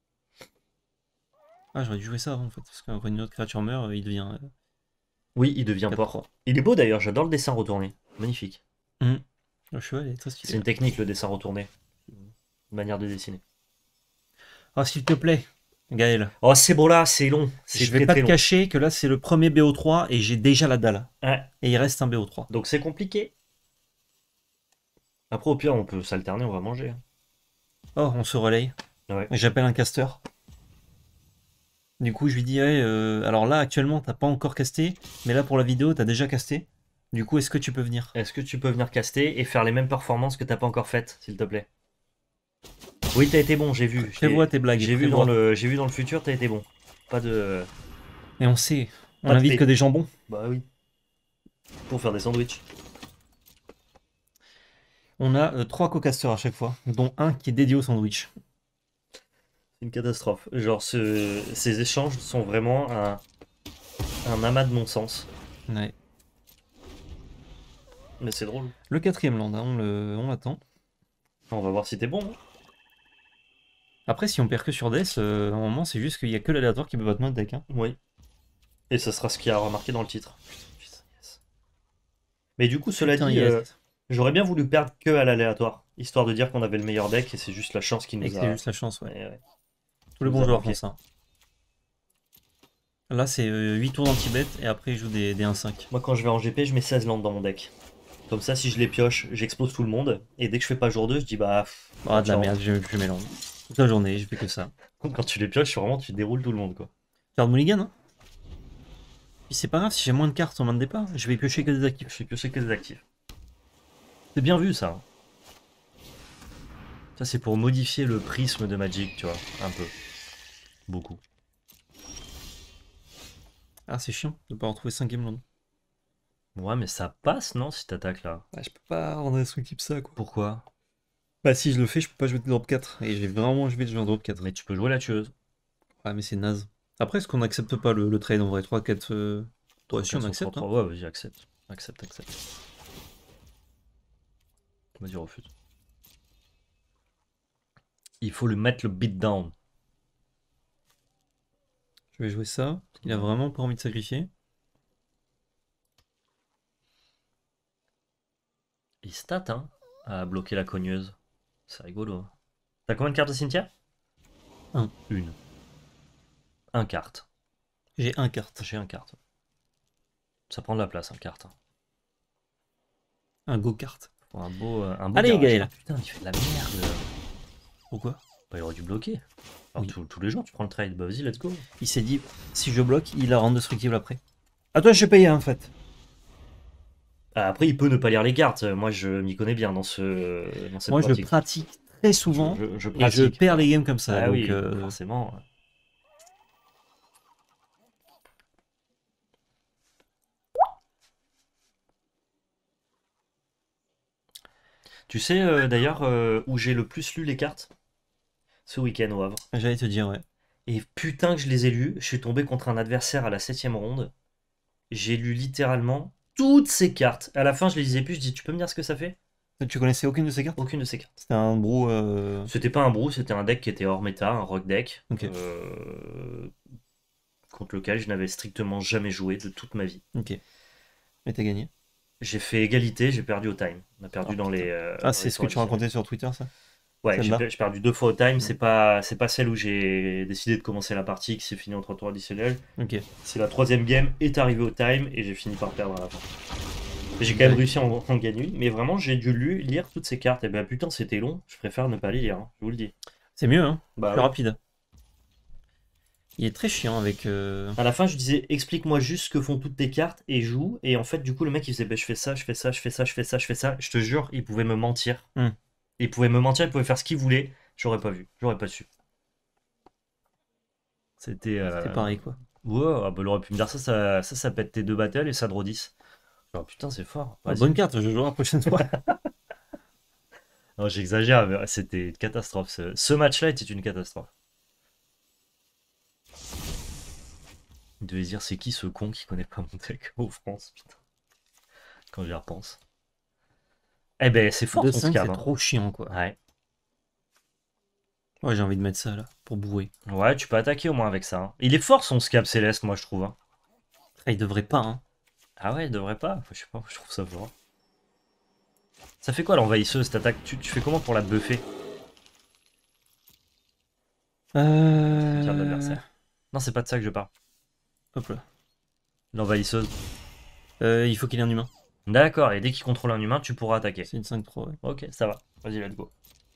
Ah, j'aurais dû jouer ça avant en fait. Parce que quand une autre créature meurt, il devient Oui, il devient 4-3. port. Il est beau d'ailleurs, j'adore le dessin retourné. Magnifique. Le cheval est très stylé. C'est une technique le dessin retourné. Une manière de dessiner. Ah, s'il te plaît, Gaël. Oh, c'est beau là, c'est long. C'est Je vais très, pas très te long. cacher que là, c'est le premier BO3 et j'ai déjà la dalle. Ouais. Et il reste un BO3. Donc c'est compliqué. Après, au pire, on peut s'alterner, on va manger. Oh, on se relaye. Ouais. J'appelle un casteur. Du coup, je lui dis, ouais, alors là, actuellement, t'as pas encore casté, mais là, pour la vidéo, t'as déjà casté. Du coup, est-ce que tu peux venir? Est-ce que tu peux venir caster et faire les mêmes performances que t'as pas encore faites, s'il te plaît? Oui, t'as été bon, j'ai vu. Prévois tes blagues. J'ai vu dans le futur, t'as été bon. Pas de. Et on sait, on Pas de invite paix. que des jambons. Bah oui. Pour faire des sandwichs. On a 3 co-casteurs à chaque fois, dont un qui est dédié au sandwich. C'est une catastrophe. Genre, ces échanges sont vraiment un amas de non-sens. Ouais. Mais c'est drôle. Le quatrième land, hein, on l'attend. On va voir si t'es bon. Hein. Après, si on perd que sur Death, à un moment, c'est juste qu'il y a que l'aléatoire qui peut battre notre deck. Hein. Oui. Et ça sera ce qu'il y a remarqué dans le titre. Putain, yes. Mais du coup, cela Putain, dit, yes. j'aurais bien voulu perdre que à l'aléatoire. Histoire de dire qu'on avait le meilleur deck et c'est juste la chance qui Et nous que a. c'est juste la chance, ouais. Ouais. Tous les nous bons a joueurs manqué. font ça. Là, c'est 8 tours d'anti-bet et après, ils jouent des 1-5. Moi, quand je vais en GP, je mets 16 landes dans mon deck. Comme ça, si je les pioche, j'explose tout le monde. Et dès que je fais pas jour 2, je dis bah. Ah, de la ciao. merde, je mélange. Toute la journée, je fais que ça. Quand tu les pioches, vraiment, tu déroules tout le monde, quoi. Carte mulligan, hein. Puis c'est pas grave, si j'ai moins de cartes en main de départ, je vais piocher que des Je actifs. fais piocher que des actifs. C'est bien vu, ça. Hein. Ça, c'est pour modifier le prisme de Magic, tu vois. Un peu. Beaucoup. Ah, c'est chiant de pas retrouver 5ème land. Ouais, mais ça passe, non, si t'attaques là. Ah, je peux pas rendre instructible ça, quoi. Pourquoi? Bah, si je le fais, je peux pas jouer de drop 4. Et j'ai vraiment joué de jouer en drop 4. Mais tu peux jouer la tueuse. Ah, mais c'est naze. Après, est-ce qu'on accepte pas le trade en vrai? 3-4. Ouais, si on accepte. Hein. Ouais, vas-y, accepte. Accepte. Vas-y, refuse. Il faut lui mettre le beat down. Je vais jouer ça. Il a vraiment pas envie de sacrifier. Il stat, hein. à bloquer la cogneuse. C'est rigolo. T'as combien de cartes de cimetière? Un. Une. Un carte. J'ai un carte. J'ai un carte. Ça prend de la place, un carte. Un go-kart. Pour un beau Allez, garage. Gaël. Ah, putain, il fait de la merde. Pourquoi? Bah, il aurait dû bloquer. Alors, Oui. tous les jours, tu prends le trade. Bah, vas-y, let's go. Il s'est dit, si je bloque, il la rend destructible après. Ah, toi, je paye en fait. Ah, après, il peut ne pas lire les cartes. Moi, je m'y connais bien dans cette Moi, je pratique. pratique très souvent Je et je pratique. perds les games comme ça. Ah donc, oui, forcément. Tu sais d'ailleurs où j'ai le plus lu les cartes? Ce week-end au Havre. J'allais te dire, ouais. Et putain que je les ai lus. Je suis tombé contre un adversaire à la 7ème ronde. J'ai lu littéralement toutes ces cartes. À la fin, je les lisais plus. Je dis, tu peux me dire ce que ça fait? Tu connaissais aucune de ces cartes? Aucune de ces cartes. C'était un brou. C'était pas un brew, c'était un deck qui était hors méta, un rock deck. Ok. Contre lequel je n'avais strictement jamais joué de toute ma vie. Ok. Mais t'as gagné. J'ai fait égalité, j'ai perdu au time. On a perdu dans les. Ah, c'est ce que tu racontais sur Twitter, ça? Ouais, Celle-là j'ai perdu 2 fois au time. Ouais. C'est pas celle où j'ai décidé de commencer la partie qui s'est finie en 3 tours additionnels. Ok. C'est la 3ème game est arrivée au time et j'ai fini par perdre à la fin. J'ai quand même réussi à en gagner une, mais vraiment j'ai dû lire toutes ces cartes. Et ben putain, c'était long. Je préfère ne pas les lire, hein, je vous le dis. C'est mieux, hein? Bah, Plus ouais. rapide. Il est très chiant avec. À la fin, je disais, explique-moi juste ce que font toutes tes cartes et joue. Et en fait, du coup, le mec il faisait, bah, je fais ça, je fais ça, je fais ça, je fais ça, je fais ça. Je te jure, il pouvait me mentir. Il pouvait me mentir, il pouvait faire ce qu'il voulait. J'aurais pas vu, j'aurais pas su. C'était. C'est pareil, quoi. Ouais, ah bah, il aurait pu me dire ça pète tes 2 battles et ça draw 10. Genre, putain, c'est fort. Ah, Vas-y. bonne carte, je jouerai la prochaine fois. Non, j'exagère, mais c'était une catastrophe. Ce match-là était une catastrophe. Il devait se dire, c'est qui ce con qui connaît pas mon deck au France, putain. Quand j'y repense. Eh ben, c'est fort son 2-5, scab. c'est Hein. trop chiant, quoi. Ouais. Ouais, j'ai envie de mettre ça, là, pour bouer. Ouais, tu peux attaquer au moins avec ça. Hein. Il est fort son scab céleste, moi, je trouve. Hein. Ah, il devrait pas, hein. Ah ouais, il devrait pas. Je sais pas, je trouve ça fort. Ça fait quoi l'envahisseuse, cette attaque tu fais comment pour la buffer? Cimetière de l'adversaire. Non, c'est pas de ça que je parle. Hop là. L'envahisseuse. Il faut qu'il ait un humain. D'accord, et dès qu'il contrôle un humain, tu pourras attaquer. C'est une 5-3, ouais. Ok, ça va. Vas-y, let's go.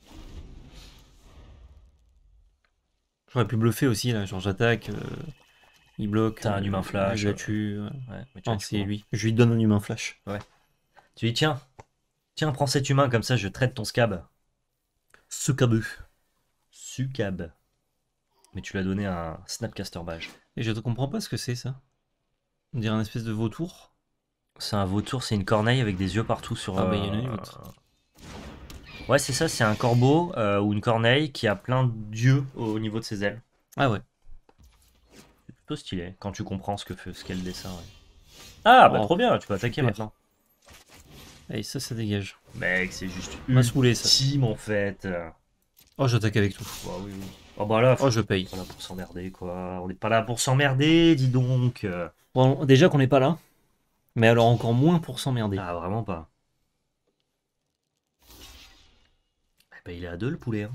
J'aurais pu bluffer aussi, là. Genre, j'attaque, il bloque. T'as un humain flash. Je la tue. Ouais. Ouais, mais tu Non, vois, c'est lui. Je lui donne un humain flash. Ouais. Tu dis, tiens, prends cet humain, comme ça je traite ton scab. Sukabu. Sucab. Mais tu l'as donné à un Snapcaster Mage. Et je te comprends pas ce que c'est, ça. On dirait un espèce de vautour. C'est un vautour, c'est une corneille avec des yeux partout sur. Ah bah, il y en a une autre. Ouais, c'est ça, c'est un corbeau ou une corneille qui a plein d'yeux au niveau de ses ailes. Ah ouais. C'est plutôt stylé quand tu comprends ce qu'est le dessin. Ouais. Ah, bah Oh, trop bien, tu peux attaquer super. maintenant. Allez, ça dégage. Mec, c'est juste M'a saoulé, ça. ultime en fait. Oh, j'attaque avec tout. Bah oui, oui. Oh bah là, Oh, je paye. on est pas là pour s'emmerder quoi. On n'est pas là pour s'emmerder, dis donc. Bon, déjà qu'on n'est pas là. Mais alors encore moins pour s'emmerder. Ah, vraiment pas. Eh ben, il est à 2 le poulet. Hein.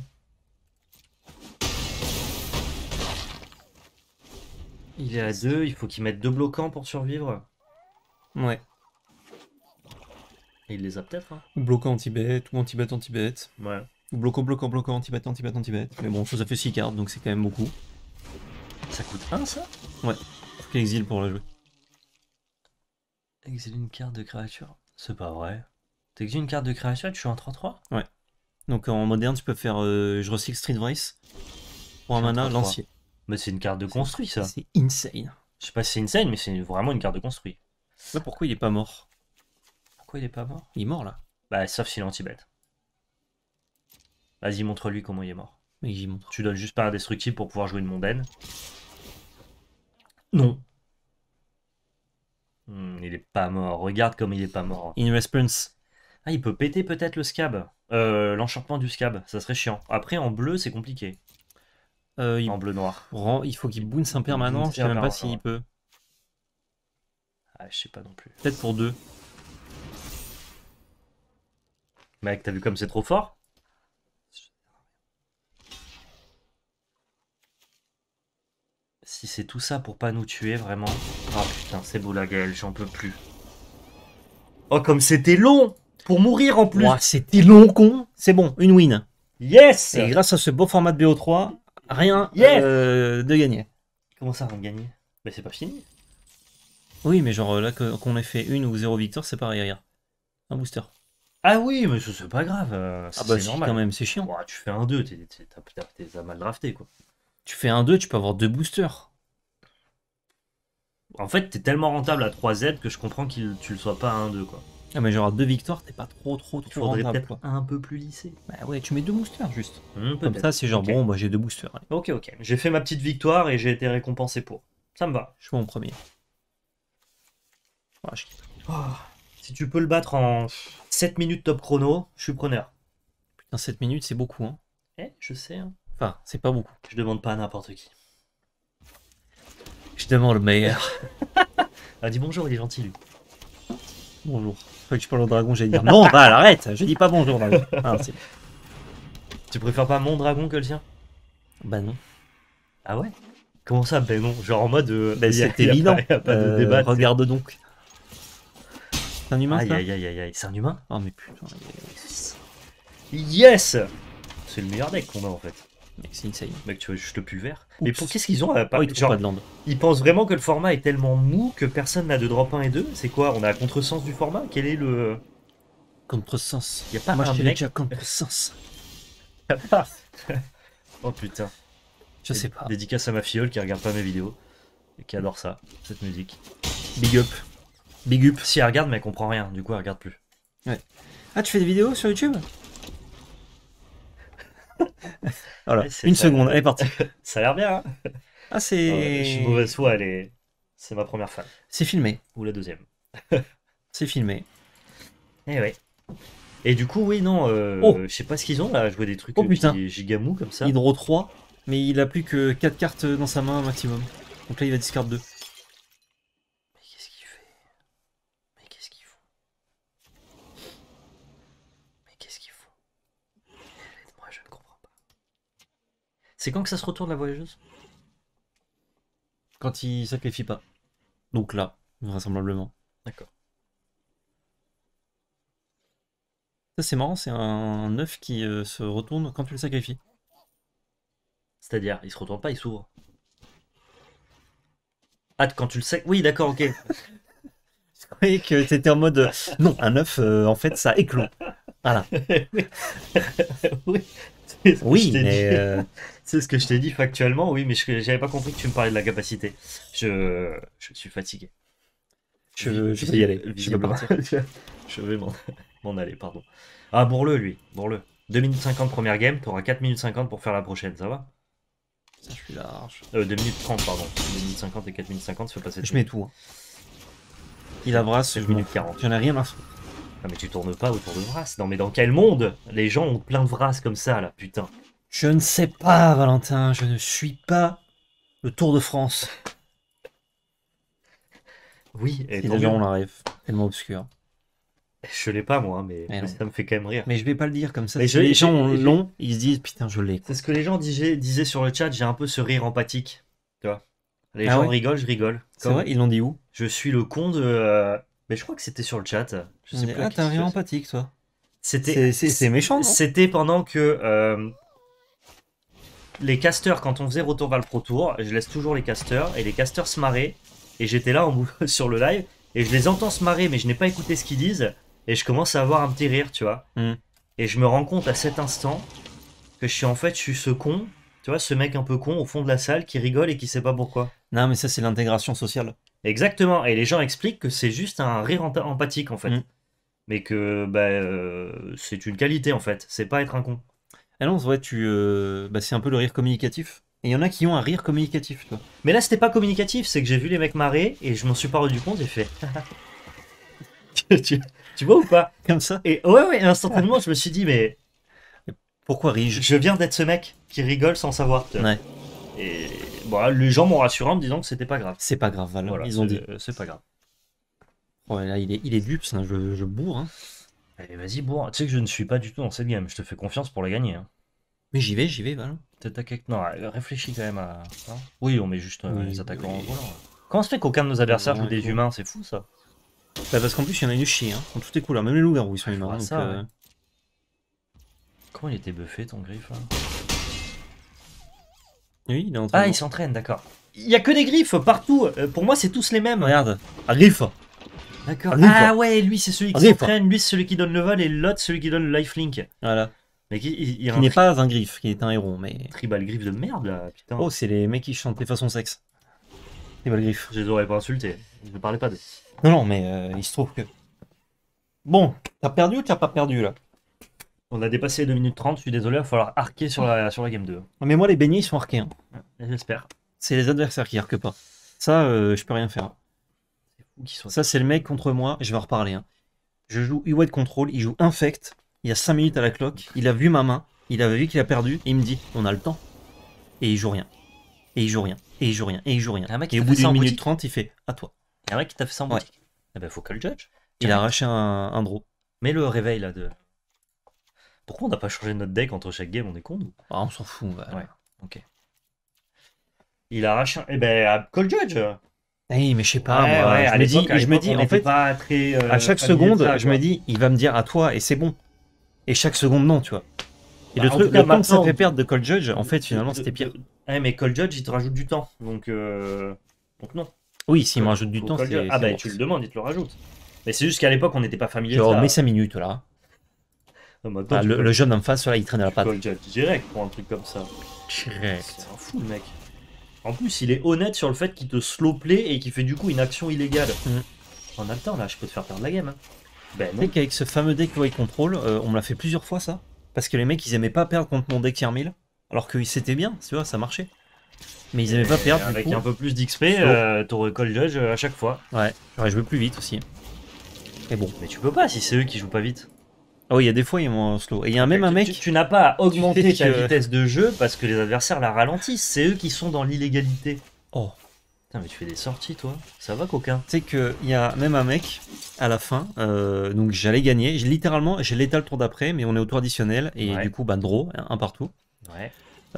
Il est à 2, il faut qu'il mette 2 bloquants pour survivre. Ouais. Et il les a peut-être. Hein. Ou bloquant anti-bet, ou anti-bet, anti-bet. Ouais. Ou bloquant, bloquant, bloquant, anti-bet, anti-bet, anti-bet. Mais bon, ça fait 6 cartes, donc c'est quand même beaucoup. Ça coûte 1 ça? Ouais. Faut qu'il exile pour la jouer. Exiler une carte de créature? C'est pas vrai. T'exiles une carte de créature et tu joues un 3-3? Ouais. Donc en moderne, tu peux faire je recycle Street Vrace pour un C'est un mana 3-3. lancier. Mais c'est une carte de construit ça. C'est insane. Je sais pas si c'est insane, mais c'est vraiment une carte de construit. Là, pourquoi il est pas mort? Pourquoi il est pas mort? Il est mort là. Bah, sauf s'il est anti-bet. Vas-y, montre-lui comment il est mort. Mais j'y montre. Tu donnes juste pas indestructible pour pouvoir jouer une mondaine. Non. Il est pas mort. Regarde comme il est pas mort. In response. Ah, il peut péter peut-être le scab. L'enchantement du scab. Ça serait chiant. Après, en bleu, c'est compliqué. En bleu-noir. Il faut qu'il bounce un permanent. Bounce Je sais même pas permanent, s'il ouais. peut. Ah, je sais pas non plus. Peut-être pour 2. Mec, t'as vu comme c'est trop fort? Si c'est tout ça pour pas nous tuer, vraiment. Ah putain, c'est beau la gueule, j'en peux plus. Oh, comme c'était long! Pour mourir en plus! Ouah, c'était long, con. C'est bon, une win. Yes! Et grâce à ce beau format de BO3, rien Yes de gagné. Comment ça, rien de gagné? Mais c'est pas fini. Oui, mais genre là, qu'on ait fait une ou zéro victoire, c'est pareil, regarde. Un booster. Ah oui, mais c'est pas grave, Ah bah c'est si, normal. quand même, c'est chiant. Ouah, tu fais un 2, t'as mal drafté quoi. Tu fais un 2, tu peux avoir 2 boosters. En fait, t'es tellement rentable à 3Z que je comprends que tu le sois pas à 1-2 quoi. Ah mais genre 2 victoires, t'es pas trop Il faudrait rentable, peut-être quoi. un peu plus lissé. Bah ouais, tu mets 2 boosters juste. Comme Peut-être. ça, c'est genre, Ok. bon, bah j'ai 2 boosters. Allez, Ok, ok. J'ai fait ma petite victoire et j'ai été récompensé pour. Ça me va. je fais mon premier. Voilà, je kiffe. Oh, si tu peux le battre en 7 minutes top chrono, je suis preneur. Putain, 7 minutes, c'est beaucoup, hein. Je sais, hein. Enfin, c'est pas beaucoup. Je demande pas à n'importe qui. Je demande le meilleur. Ah, dis bonjour, il est gentil lui. Bonjour. Faut que je parle au dragon, j'allais dire non, bah arrête, je dis pas bonjour, dragon. Ah, c'est... Tu préfères pas mon dragon que le tien? Bah non. Ah ouais? Comment ça, ben non? Genre en mode. Bah, c'est évident. Y a pas de débat. Regarde donc. C'est un humain, Aïe ça aïe aïe aïe aïe, c'est un humain? Oh mais putain, Yes! C'est le meilleur deck qu'on a en fait. mec, c'est insane. Mec, tu veux juste le pulvère? Oups. Mais qu'est-ce qu'ils ont à Oh, il trouve genre, pas de land. ils pensent vraiment que le format est tellement mou que personne n'a de drop 1 et 2? C'est quoi? On a un contresens du format? Quel est le. Contresens. Y a pas Moi, un je te mec- l'ai déjà contresens. Oh putain. Je sais pas. Dédicace à ma filleule qui regarde pas mes vidéos et qui adore ça, cette musique. Big up. Big up. Si elle regarde, mais elle comprend rien, du coup elle regarde plus. Ah, tu fais des vidéos sur YouTube? Voilà, Ouais, c'est une ça. seconde, elle est partie. Ça a l'air bien, hein? Ah, c'est... Je suis de mauvaise foi, c'est ma première fan. C'est filmé. Ou la deuxième. C'est filmé. Eh ouais. Et du coup, oui, non, Oh. je sais pas ce qu'ils ont là, à jouer des trucs Oh, putain. gigamou comme ça. Hydro 3, mais il a plus que 4 cartes dans sa main maximum. Donc là, il va discard 2. Mais qu'est-ce qu'il fait? Mais qu'est-ce qu'ils font? Mais qu'est-ce qu'ils font? Moi, je ne comprends pas. C'est quand que ça se retourne la voyageuse? Quand il sacrifie pas. Donc là, vraisemblablement. D'accord. Ça, c'est marrant, c'est un œuf qui se retourne quand tu le sacrifies. C'est-à-dire, il se retourne pas, il s'ouvre. Ah, quand tu le sais. Oui, d'accord, ok. Je croyais que t'étais en mode non, un œuf, en fait, ça éclot. Voilà. Oui. C'est ce que Oui, je t'ai mais dit. C'est ce que je t'ai dit factuellement, oui, mais j'avais pas compris que tu me parlais de la capacité. Je suis fatigué. je vais y aller. Je peux Visiblement. partir. Je vais m'en aller, pardon. Ah, Bourreleux, lui. Bourreleux. 2 minutes 50 première game, t'auras 4 minutes 50 pour faire la prochaine, ça va? Ça, je suis large. 2 minutes 30, pardon. 2 minutes 50 et 4 minutes 50, ça fait passer. Je mets tout. Hein. Il a brasse, 16 je minutes minutes 40. J'en ai rien à foutre. Ah, mais tu tournes pas autour de Vras. Non, mais dans quel monde les gens ont plein de Vras comme ça, là, putain. Je ne sais pas, Valentin. Je ne suis pas le Tour de France. Oui, et Si tant les gens mieux. on l'arrive. Tellement obscur. Je l'ai pas, moi, mais Mais non. ça me fait quand même rire. Mais je vais pas le dire comme ça. Mais Si les gens j'ai- l'ont, ils se disent putain, je l'ai. C'est ce que les gens disaient sur le chat, j'ai un peu ce rire empathique. Tu vois? Les Ah gens ouais rigolent, je rigole. C'est Comme vrai, ils l'ont dit où? je suis le con de. Mais je crois que c'était sur le chat. Je sais plus. à Ah, qui t'as un rire c'était. empathique, toi. C'était. C'est méchant, non? C'était pendant que. Les casters, quand on faisait Retour vers le Pro Tour, je laisse toujours les casters, et les casters se marraient, et j'étais là sur le live, et je les entends se marrer, mais je n'ai pas écouté ce qu'ils disent, et je commence à avoir un petit rire, tu vois. Hmm. Et je me rends compte à cet instant que je suis ce con, tu vois, ce mec un peu con au fond de la salle qui rigole et qui sait pas pourquoi. Non, mais ça, c'est l'intégration sociale. Exactement, et les gens expliquent que c'est juste un rire empathique en fait. Mm. Mais que c'est une qualité en fait, c'est pas être un con. Ah non, ouais, c'est un peu le rire communicatif. Et il y en a qui ont un rire communicatif, tu vois. Mais là c'était pas communicatif, c'est que j'ai vu les mecs marrer et je m'en suis pas rendu compte, j'ai fait. tu vois ou pas? Comme ça. Et ouais, instantanément je me suis dit, mais Pourquoi ris-je? je viens d'être ce mec qui rigole sans savoir. Tu vois. Ouais, Et bon, les gens m'ont rassuré en me disant que c'était pas grave. c'est pas grave, Val. Voilà, Ils ont dit. c'est pas grave. Ouais, là, il est dupe, ça, je bourre. Hein. Allez, vas-y, bourre. Tu sais que je ne suis pas du tout dans cette game. Je te fais confiance pour la gagner. Hein. Mais j'y vais, voilà. Non, réfléchis quand même à. Hein oui, on met juste Oui, les attaquants en oui. volant. Comment se fait qu'aucun de nos adversaires joue Ouais, des cool. humains? C'est fou ça. Bah parce qu'en plus, il y en a une chier, hein. Dans toutes les couleurs, même les loups-garous, ils sont Ouais, je humains. vois Donc, ça, ouais. Comment il était buffé ton griffe là? Oui, il est en train Ah, de... il s'entraîne, d'accord. Il y a que des griffes partout. Pour moi, c'est tous les mêmes. Regarde, à griffe. D'accord. Griffe. Ah ouais, lui c'est celui qui Griffe. s'entraîne, lui c'est celui qui donne le vol et l'autre celui qui donne le lifelink. Voilà. Mais il a Qui un n'est pas un griffe, qui est un héros, mais... tribal griffe de merde là, putain. Oh, c'est les mecs qui chantent les façons sexe. Les balles griffes. Je les aurais pas insultés. Je ne parlais pas d'eux. Non, non, mais il se trouve que... Bon, t'as perdu ou t'as pas perdu, là? On a dépassé les 2 minutes 30, je suis désolé, il va falloir arquer sur la game 2. Mais moi, les beignets, ils sont arqués. Hein. J'espère. C'est les adversaires qui arquent pas. Ça, je peux rien faire. Ça, c'est le mec contre moi, je vais en reparler. Hein. Je joue White Control, il joue Infect, il y a 5 minutes à la clock, il a vu ma main, il avait vu qu'il a perdu, et il me dit, on a le temps. Et il joue rien. Et il joue rien. Et il joue rien. Et il joue rien. Un mec qui Et au t'a bout fait ça d'une en minute boutique 30, il fait, à toi. Il y a un mec qui t'a fait ça en Ouais. boutique. Eh ben faut que le judge. Il a arraché un draw. Mais le réveil là de. Pourquoi on n'a pas changé notre deck entre chaque game? On est con nous? Ah, on s'en fout. Bah. Ouais, ok. Il a arraché un. Eh ben, à Call Judge. Hey, mais je sais pas, Ouais, moi. ouais, je me dis, on en était fait, pas très, à chaque familier de seconde, ça, je quoi. me dis, il va me dire à toi, et c'est bon. Et chaque seconde, non, tu vois. Et Bah, le en truc, tout cas, le temps que ça maintenant, fait perdre de Call Judge, en fait, finalement, c'était pire. Ouais, mais Call Judge, il te rajoute du temps. Donc non. Oui, s'il me Call- rajoute du temps, Call c'est. Judge- Ah, c'est bah, bon. tu le demandes, il te le rajoute. Mais c'est juste qu'à l'époque, on n'était pas familier de Genre, ça. mets 5 minutes, là. Non, maintenant, Ah, tu le jeune en face, là, il traîne à la patte. Call Judge direct pour un truc comme ça. Direct. C'est un fou, le mec. En plus, il est honnête sur le fait qu'il te slow play et qu'il fait du coup une action illégale. On a le temps, là, je peux te faire perdre la game. Hein. Ben Tu non. sais qu'avec ce fameux deck White Control, on me l'a fait plusieurs fois, ça. Parce que les mecs, ils aimaient pas perdre contre mon deck tier 1000. Alors que c'était bien, tu vois, ça marchait. Mais ils aimaient pas perdre, du Avec coup. un peu plus d'XP, t'aurais Call Judge à chaque fois. Ouais, j'aurais joué plus vite aussi. Mais bon. Mais tu peux pas si c'est eux qui jouent pas vite. Ah oui, il y a des fois, ils m'ont slow. Et il y a même un mec. Tu n'as pas à augmenter sais ta que- vitesse de jeu parce que les adversaires la ralentissent. C'est eux qui sont dans l'illégalité. Oh. Putain, mais tu fais des sorties, toi. Ça va, coquin? Tu sais qu'il y a même un mec, à la fin, donc j'allais gagner. Littéralement, j'ai l'état le tour d'après, mais on est au tour additionnel. Et Ouais. du coup, bah, draw, un partout. Ouais.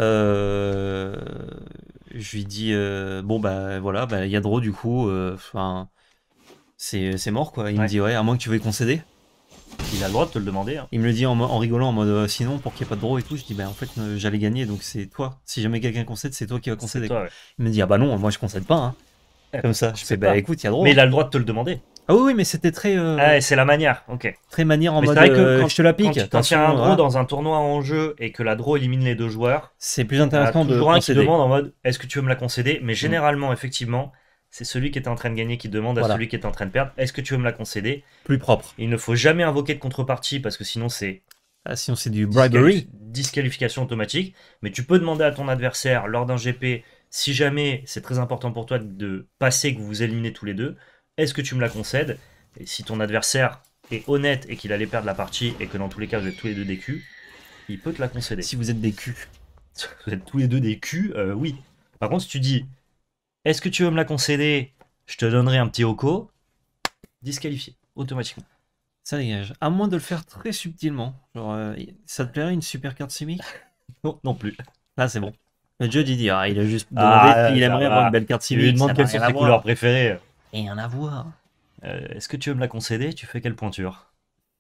Je lui dis, bon, bah voilà, bah, il y a draw du coup. Enfin, c'est mort, quoi. Il me Ouais. dit, ouais, à moins que tu veuilles concéder. Il a le droit de te le demander. Hein. Il me le dit en rigolant, en mode sinon, pour qu'il n'y ait pas de draw et tout. Je dis, bah en fait, j'allais gagner, donc c'est toi. Si jamais quelqu'un concède, c'est toi qui vas C'est concéder. toi, ouais. Il me dit, ah bah non, moi je concède pas. Hein. Comme ça, je sais fais, bah pas. écoute, il y a draw. Mais il a le droit de te le demander. Ah oui, oui, mais c'était très. Ah, c'est la manière, ok. Très manière en Mais mode c'est vrai que je te la pique. Quand il y a un attention, draw voilà. dans un tournoi en jeu et que la draw élimine les deux joueurs, C'est plus il y en a intéressant de toujours un qui concéder. demande en mode est-ce que tu veux me la concéder? Mais généralement, effectivement, c'est celui qui est en train de gagner qui demande à Voilà. celui qui est en train de perdre est-ce que tu veux me la concéder? Plus propre. Il ne faut jamais invoquer de contrepartie parce que sinon c'est Ah, sinon, c'est du bribery. disqualification automatique. Mais tu peux demander à ton adversaire lors d'un GP, si jamais c'est très important pour toi de passer, que vous vous éliminez tous les deux, est-ce que tu me la concèdes? Et si ton adversaire est honnête et qu'il allait perdre la partie et que dans tous les cas vous êtes tous les deux des culs, il peut te la concéder. Si vous êtes des culs. Vous êtes tous les deux des culs, oui. Par contre, si tu dis est-ce que tu veux me la concéder? Je te donnerai un petit Oko. Disqualifié, automatiquement. Ça dégage. À moins de le faire très subtilement. Genre, ça te plairait une super carte chimique? Non, non plus. Là, c'est bon. Le judge, il dit, ah, il a juste demandé, il ça aimerait va. avoir une belle carte Tu chimique. lui demandes ça quelles n'a sont rien à ses voir. couleurs préférées. Rien à voir. Est-ce que tu veux me la concéder? Tu fais quelle pointure?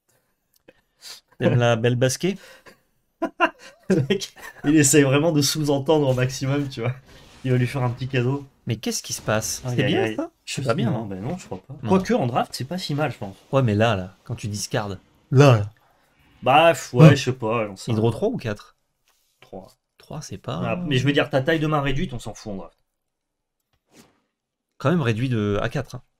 T'aimes la belle basket? Le mec, il essaye vraiment de sous-entendre au maximum, tu vois. Il va lui faire un petit cadeau. Mais qu'est-ce qui se passe? Aïe, C'est aïe, bien aïe. ça? Je sais pas bien, Non, hein. ben non, je crois pas. Non. Quoique, en draft, c'est pas si mal, je pense. Ouais, mais là, quand tu discardes. Là. Bah, ouais, Ouais. je sais pas. On s'en Hydro 3 ou 4? 3. 3, c'est pas. Ah, mais je veux dire, ta taille de main réduite, on s'en fout en draft. Quand même réduit de à 4. Hein.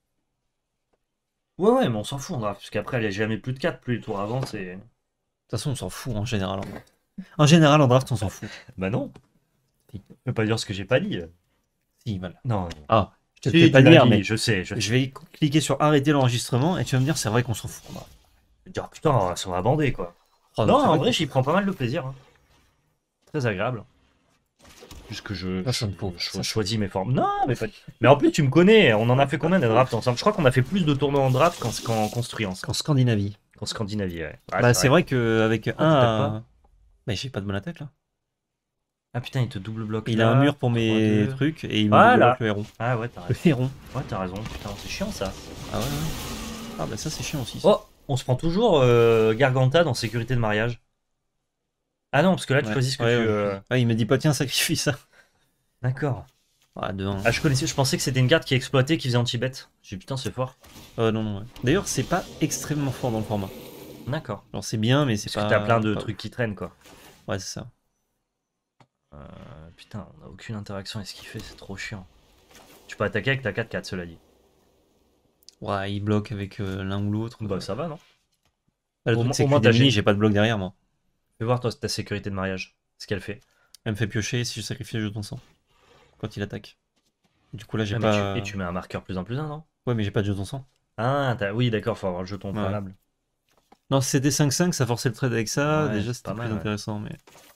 Ouais, ouais, mais on s'en fout en draft. Parce qu'après, elle est jamais plus de 4. Plus les tours avancent et. De toute façon, on s'en fout en général. En général, en draft, on s'en fout. Bah non. Si. Je peux pas dire ce que j'ai pas dit. Si, voilà. Non. Ah, je te Si, fais tu pas l'as dire, dit, mais je sais. Je je vais cliquer sur arrêter l'enregistrement et tu vas me dire, c'est vrai qu'on s'en fout. vais dire, putain, ça va bander, quoi. Oh, Non, c'est en vrai vrai, qu'on- j'y prends pas mal de plaisir. Hein. Très agréable. Puisque Ça sonne pauvre. je choisis mes formes. Non, mais pas. Mais en plus, tu me connais. On en a fait combien de drafts ensemble? Je crois qu'on a fait plus de tournois en draft qu'en construit ensemble. Qu'en Scandinavie. En Scandinavie, ouais. Ouais, Bah, c'est vrai qu'avec un. t'attaques pas Bah, j'ai pas de bonne attaque là. Ah putain, il te double bloque Il là. a un mur pour mes 3-2. trucs et il me double Voilà. bloque le héron. Ah ouais, t'as Le raison. héron. Ouais, t'as raison. Putain, c'est chiant ça. Ah ouais, ouais. Ah bah ça c'est chiant aussi. Ça. Oh, on se prend toujours Garganta dans sécurité de mariage. Ah non, parce que là, tu Ouais. choisis ce que Ouais, tu... ouais. Ah, il me dit pas tiens sacrifie ça. D'accord. Ah, de 1. Ah, je pensais que c'était une carte qui exploitait, qui faisait anti-bet. J'ai dit, putain, c'est fort. Non, non, ouais. D'ailleurs, c'est pas extrêmement fort dans le format. D'accord. Alors c'est bien, mais c'est Parce pas. que t'as plein de pas trucs ouf. qui traînent, quoi. Ouais, c'est ça. Putain, on a aucune interaction avec ce qu'il fait, c'est trop chiant. Tu peux attaquer avec ta 4-4, cela dit. Ouais, il bloque avec l'un ou l'autre. Bah, ça va, non? Le Au truc, moins- c'est au que moins, des t'as mini, gé- j'ai pas de bloc derrière moi. Fais voir toi, ta sécurité de mariage, ce qu'elle fait. Elle me fait piocher si je sacrifie le jeton sang. Quand il attaque. Du coup là, j'ai Ah, mais pas. et tu mets un marqueur plus 1 plus 1, non? Ouais, mais j'ai pas de jeton sang. Ah, oui, d'accord, faut avoir le jeton Ouais. préalable. Non, si c'était 5-5, ça forçait le trade avec ça. Ouais, Déjà, c'est c'était pas plus mal, ouais. intéressant, mais.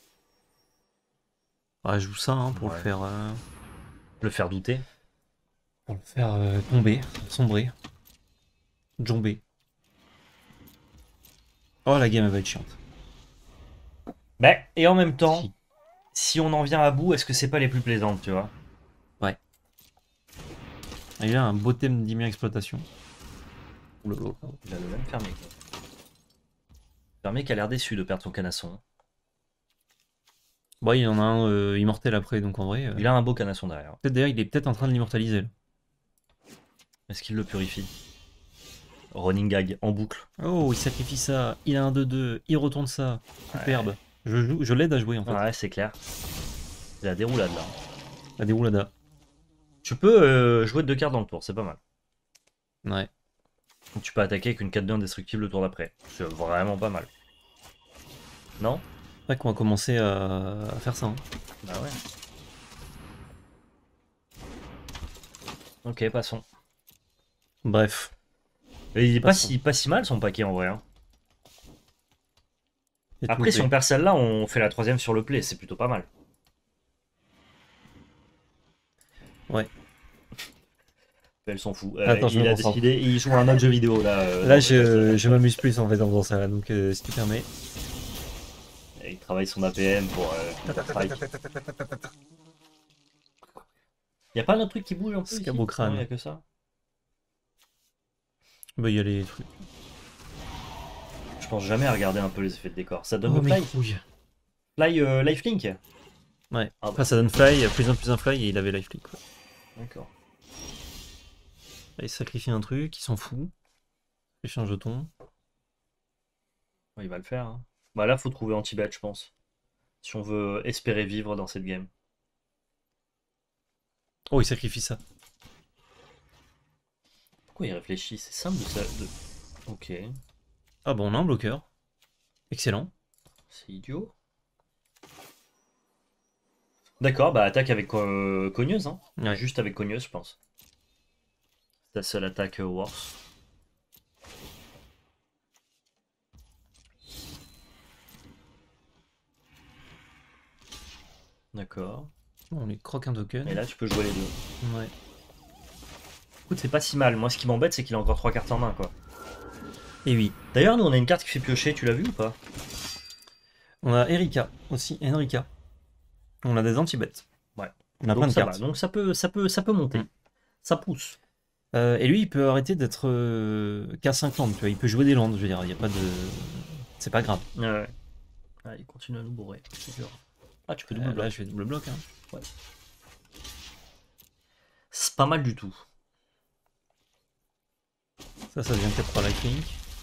Ouais, je joue ça hein, pour Ouais. le faire. Le faire douter. Pour le faire tomber, sombrer. Jomber. Oh, la game elle va être chiante. Bah, et en même temps, Si. si on en vient à bout, est-ce que c'est pas les plus plaisantes, tu vois? Il a un beau thème d'Imir exploitation. Oulala. Il a le même fermier. Quoi. Fermier qui a l'air déçu de perdre son canasson. Bon, il en a un immortel après, donc en vrai. Il a un beau canasson derrière. Peut-être d'ailleurs, il est peut-être en train de l'immortaliser. Là. Est-ce qu'il le purifie? Running gag en boucle. Oh, il sacrifie ça. Il a un 2-2. Il retourne ça. Superbe. Je l'aide à jouer en fait. Ouais, c'est clair. C'est la déroulade là. La déroulada. Tu peux jouer 2 cartes dans le tour, c'est pas mal. Ouais. Donc, tu peux attaquer avec une 4-2 indestructible le tour d'après. C'est vraiment pas mal. Non? C'est vrai qu'on va commencer à faire ça. Hein. Bah ouais. Ok, passons. Bref. Et il est Passons. pas si mal son paquet en vrai. Hein. Il y a Après, tout si on perd celle-là, on fait la 3ème sur le play, c'est plutôt pas mal. Ouais. Elle s'en fout. Attends, je il me a concentre. décidé, il joue à un autre jeu vidéo là. Là, je m'amuse plus en fait en faisant ça. Là, donc, si tu permets. Et il travaille son APM pour Counter-Strike. Y a pas un autre truc qui bouge un peu ici? Scabocrane. Non, y a que ça. Bah, il y a les trucs. Je pense jamais à regarder un peu les effets de décor. Ça donne Oh, le mes fly? couilles. Fly lifelink? Ouais. Ah bah. Après, ça donne fly, plus un fly et il avait lifelink. Ouais. D'accord. Il sacrifie un truc, il s'en fout. Il sacrifie un jeton. Ouais, il va le faire. Hein. Bah là, faut trouver anti-bet, je pense. Si on veut espérer vivre dans cette game. Oh, il sacrifie ça. Pourquoi il réfléchit? C'est simple de ça. Ok. Ah bon, on a un bloqueur. Excellent. C'est idiot. D'accord, bah attaque avec Cogneuse. Hein. Ouais. Juste avec Cogneuse, je pense. C'est la seule attaque worse. D'accord. On lui croque un token. Et là, tu peux jouer les deux. Ouais. Écoute, c'est pas si mal. Moi, ce qui m'embête, c'est qu'il a encore 3 cartes en main, quoi. Et oui. D'ailleurs, nous, on a une carte qui fait piocher. Tu l'as vu ou pas? On a Erika aussi, Enrika. On a des anti-bêtes. Ouais. On a plein Donc de ça cartes. va. Donc ça peut monter. Mm. Ça pousse. Et lui, il peut arrêter d'être K5 landes, tu vois. Il peut jouer des landes, je veux dire. Il y a pas de. C'est pas grave. Ouais. Ah, il continue à nous bourrer. C'est dur. Ah, tu peux double Là, bloc. je vais double bloc. Hein. C'est pas mal du tout. Ça devient 4 lifelink.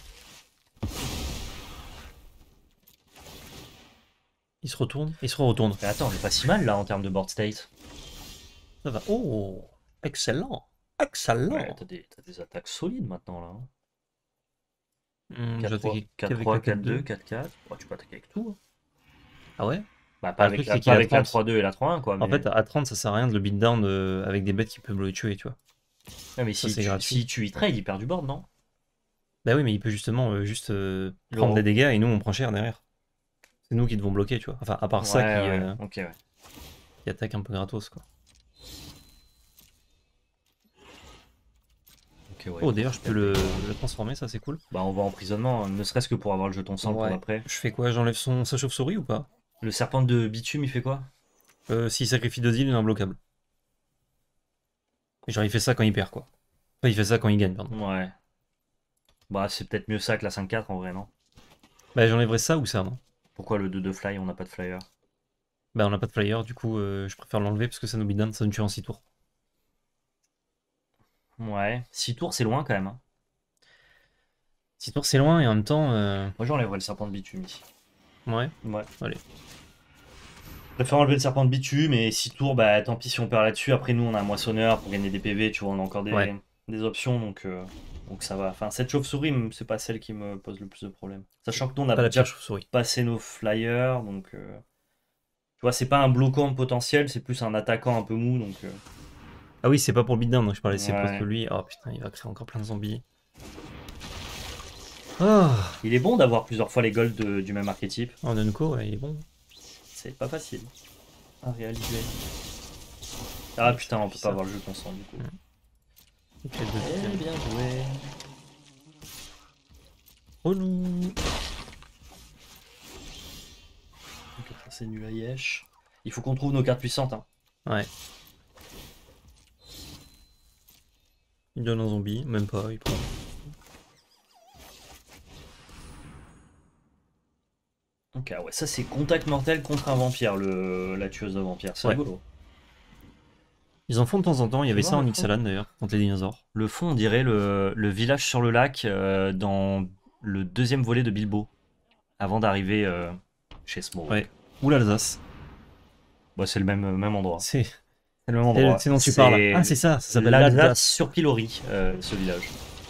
Il se retourne. Il se retourne. Mais attends, on est pas si mal là en termes de board state. Ça va. Oh, excellent. Excellent. Ouais, t'as des attaques solides maintenant là. Je vais attaquer 4-3, qu'avec la 4-2, 4-4. Oh, tu peux attaquer avec tout. Hein. Ah ouais? Bah, pas le avec truc, la, c'est qu'il pas a avec la 30. 3-2 et la 3-1 quoi. En Mais... fait, à 30, ça sert à rien de le beatdown avec des bêtes qui peuvent le tuer, tu vois. Ah, mais ça, si, c'est gratuit. si tu y trades, il perd du board, non? Bah oui, mais il peut justement prendre des dégâts et nous, on prend cher derrière. C'est nous qui devons bloquer, tu vois. Enfin, à part ça ouais. Ok, ouais. qui attaque un peu gratos, quoi. Ok, ouais. Oh, d'ailleurs, je peux le transformer, ça c'est cool. Bah, on va en emprisonnement, ne serait-ce que pour avoir le jeton sang pour Ouais. après. Je fais quoi? J'enlève sa chauve-souris ou pas? Le serpent de bitume, il fait quoi? S'il sacrifie 2 îles, il est imbloquable. Et genre, il fait ça quand il perd, quoi. Enfin, il fait ça quand il gagne, pardon. Ouais. Bah, c'est peut-être mieux ça que la 5-4 en vrai, non? Bah, j'enlèverais ça ou ça, moi. Pourquoi le 2-2 fly? On n'a pas de flyer. Bah, on n'a pas de flyer, du coup, je préfère l'enlever parce que ça nous beat down, ça nous tue en 6 tours. Ouais. 6 tours, c'est loin quand même, hein. 6 tours, c'est loin et en même temps. Moi, j'enlèverais le serpent de bitume ici. Ouais, Ouais. allez. Je préfère enlever le serpent de bitume et 6 tours, bah tant pis si on perd là-dessus. Après, nous, on a un moissonneur pour gagner des PV, tu vois, on a encore Ouais. des options, donc ça va. Enfin, cette chauve-souris, c'est pas celle qui me pose le plus de problèmes. Sachant que nous, on a Pas la déjà pire chauve-souris. passé nos flyers, donc tu vois, c'est pas un bloquant potentiel, c'est plus un attaquant un peu mou, donc Ah oui, c'est pas pour le beatdown, donc je parlais, c'est parce ouais. que lui. Oh putain, il va créer encore plein de zombies. Ah, Il est bon d'avoir plusieurs fois les golds du même archétype. oh, Nunko, ouais, il est bon. C'est pas facile à réaliser. Ah putain, on peut ça. pas avoir le jeu constant du coup. Ok, Eh bien joué. Relou. Ok, ça c'est nul à Yesh. Il faut qu'on trouve nos cartes puissantes. Hein. Ouais. Il donne un zombie, même pas, il prend. Ok, ouais, ça c'est contact mortel contre un vampire, la tueuse de vampire. C'est Ouais. rigolo. Ils en font de temps en temps, il y avait Tu ça vois, en le Ixalan d'ailleurs, contre les dinosaures. Le fond, on dirait le village sur le lac dans le deuxième volet de Bilbo, avant d'arriver chez Smaug. Ouais. Ou l'Alsace. Bah, c'est le même endroit. C'est C'est le même endroit. dont tu parles. Ah, c'est ça s'appelle l'Alsace. sur Pilori, ce village.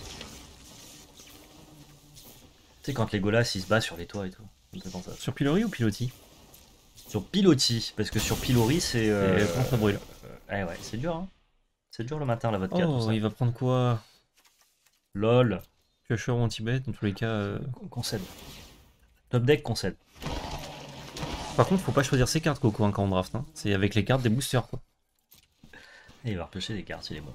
Tu sais, quand Legolas il se bat sur les toits et tout. Ça. Sur Pilori ou Piloti? Sur Piloti, parce que sur Pilori, c'est. Comment ça brûle? Ouais, c'est dur, hein. C'est dur le matin, la vodka, tout Oh, ça. il va prendre quoi? LOL. Piocheur ou Antibet, dans tous les cas. Concède. Top deck, concède. Par contre, faut pas choisir ses cartes, Coco, hein, quand on draft. Hein. C'est avec les cartes des boosters, quoi. Et il va repiocher des cartes, il est bon.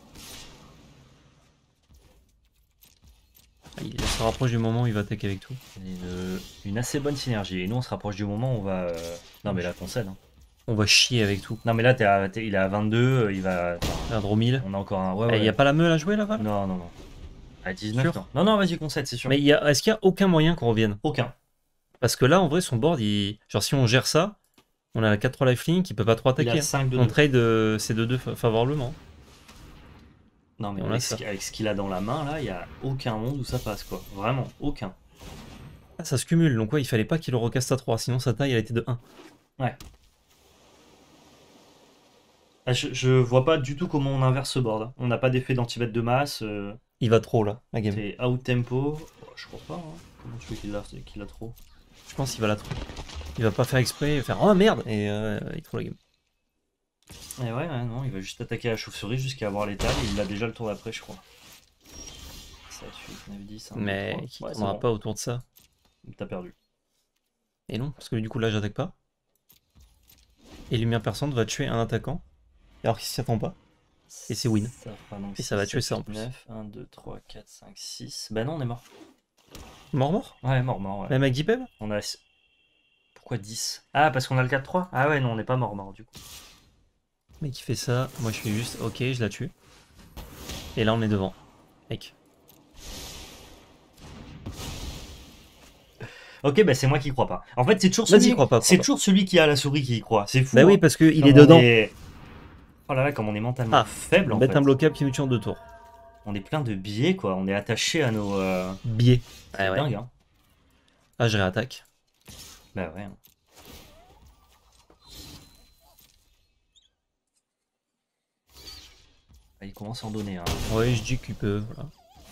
Ah, il se rapproche du moment où il va attaquer avec tout. Une assez bonne synergie. Et nous, on se rapproche du moment où on va. Non, mais là, concède. Hein. On va chier avec tout. Non, mais là, il est à 22, il va. Un Dromil. On a encore un. Ouais, Il ouais. n'y a pas la meule à jouer là-bas? Non. À 19, Sûr? non. Non, vas-y, concède, c'est sûr. Mais est-ce qu'il y a aucun moyen qu'on revienne? Aucun. Parce que là, en vrai, son board, genre si on gère ça, on a la 4-3 lifelink, il peut pas trop Il attaquer. a 5 de On trade ces 2-2 favorablement. Non, mais Et on a ça. avec ce qu'il a dans la main, là, il n'y a aucun monde où ça passe, quoi. Vraiment, aucun. Ah, ça se cumule, donc ouais, il fallait pas qu'il le recaste à 3, sinon sa taille, elle était de 1. Ouais. Ah, je vois pas du tout comment on inverse ce board. Hein. On n'a pas d'effet d'anti-bet de masse. Il va trop, là, la game. C'est out tempo. Oh, je crois pas. Hein. Comment tu veux qu'il a trop? Je pense qu'il va la trop. Il va pas faire exprès, faire « Oh merde !» et il trouve la game. Et ouais, non, il va juste attaquer la chauve-souris jusqu'à avoir l'étal. Il a déjà le tour d'après, je crois. 7, 8, 9, 10, 1, Mais 2, 3. qui Ouais, tournera bon. pas autour de ça. T'as perdu. Et non, parce que du coup là j'attaque pas. Et Lumière Perçante va tuer un attaquant, alors qu'il s'y attend pas. Et c'est win. Ça fera donc Et ça va 6, tuer 7, ça en plus. 9, 1, 2, 3, 4, 5, 6. Bah non, on est mort. Mort? Ouais, mort, ouais. Même avec Dipeb? On a... Pourquoi 10? Ah, parce qu'on a le 4-3? Ah ouais, non, on n'est pas mort, du coup. Mec qui fait ça, moi je fais juste ok, je la tue. Et là on est devant. Mec. Ok, bah c'est moi qui crois pas. En fait, c'est toujours Vas-y, celui... crois pas. C'est toujours celui qui a la souris qui y croit. C'est fou. Bah oui, hein. parce qu'il Comme est on dedans. Oh là là, comme on est mentalement Ah, faible en bête fait. imbloquable qui nous tue en 2 tours. On est plein de biais quoi. On est attaché à nos. Biais. C'est Ouais. dingue hein. Ah, je réattaque. Bah ouais. Hein. Ah, il commence à en donner. Hein. Ouais, je dis qu'il peut. Voilà.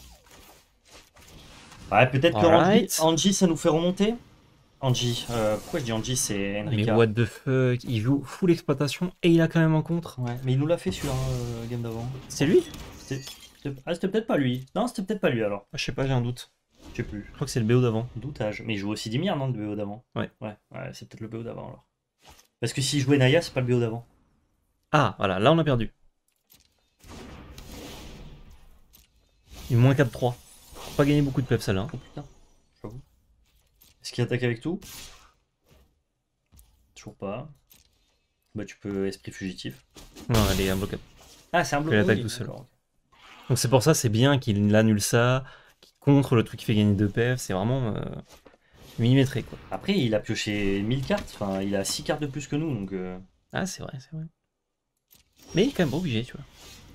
Ouais, peut-être que Alright. Angie, ça nous fait remonter. Angie, pourquoi je dis Angie, c'est Mais Enrica. what the fuck, il joue full exploitation et il a quand même un contre. Ouais, mais il nous l'a fait sur game d'avant. C'est lui? C'était peut-être pas lui. Non, c'était peut-être pas lui alors. Ah, je sais pas, j'ai un doute. Je sais plus. Je crois que c'est le BO d'avant. Doutage. Mais il joue aussi Dimir, non, le BO d'avant. Ouais. Ouais, c'est peut-être le BO d'avant alors. Parce que s'il jouait Naya, c'est pas le BO d'avant. Ah, voilà, là on a perdu. Il est moins 4-3. Pas gagné beaucoup de peps celle-là. Oh putain, j'avoue. Est-ce qu'il attaque avec tout? Toujours pas. Bah tu peux esprit fugitif. Non, elle est imbloquable. Ah c'est un bloc. Il attaque Oui, tout seul. d'accord. Donc c'est pour ça, c'est bien qu'il annule ça, qu'il contre le truc qui fait gagner 2 PF, c'est vraiment millimétré quoi. Après il a pioché 1000 cartes, enfin il a 6 cartes de plus que nous donc... Ah c'est vrai, c'est vrai. Mais il est quand même pas obligé, tu vois.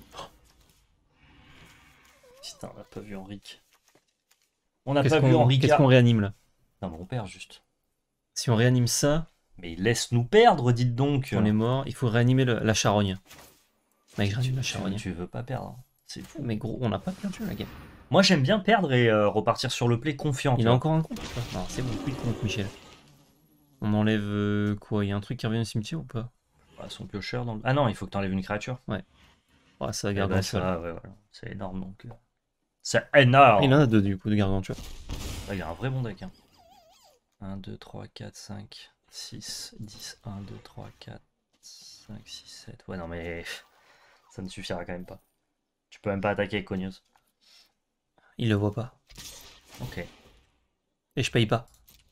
Putain, on n'a pas vu Henrik. On n'a Qu'est-ce pas vu Henrik. qu'on réanime là? Non mais on perd juste. Si on réanime ça, Mais laisse-nous perdre, dites donc. on est mort, il faut réanimer la charogne. Mec, je réanime la charogne. Tu veux pas perdre. Hein. C'est fou. Mais gros, on n'a pas perdu la game. Moi j'aime bien perdre et repartir sur le play confiant. Il a encore un compte? Non, c'est bon, plus de compte, Michel. On enlève quoi? Il y a un truc qui revient au cimetière ou pas? Ah, son piocheur dans le... Ah non, il faut que t'enlèves une créature. Ouais, ça Eh garde ben, un seul. ça, ouais, voilà. C'est énorme donc. C'est énorme. Il en a deux du coup de gargantua. Ah, il y a un vrai bon deck. Hein. 1, 2, 3, 4, 5, 6, 10. 1, 2, 3, 4, 5, 6, 7. Ouais, non mais ça ne suffira quand même pas. Tu peux même pas attaquer avec Cognos. Il le voit pas. Ok. Et je paye pas.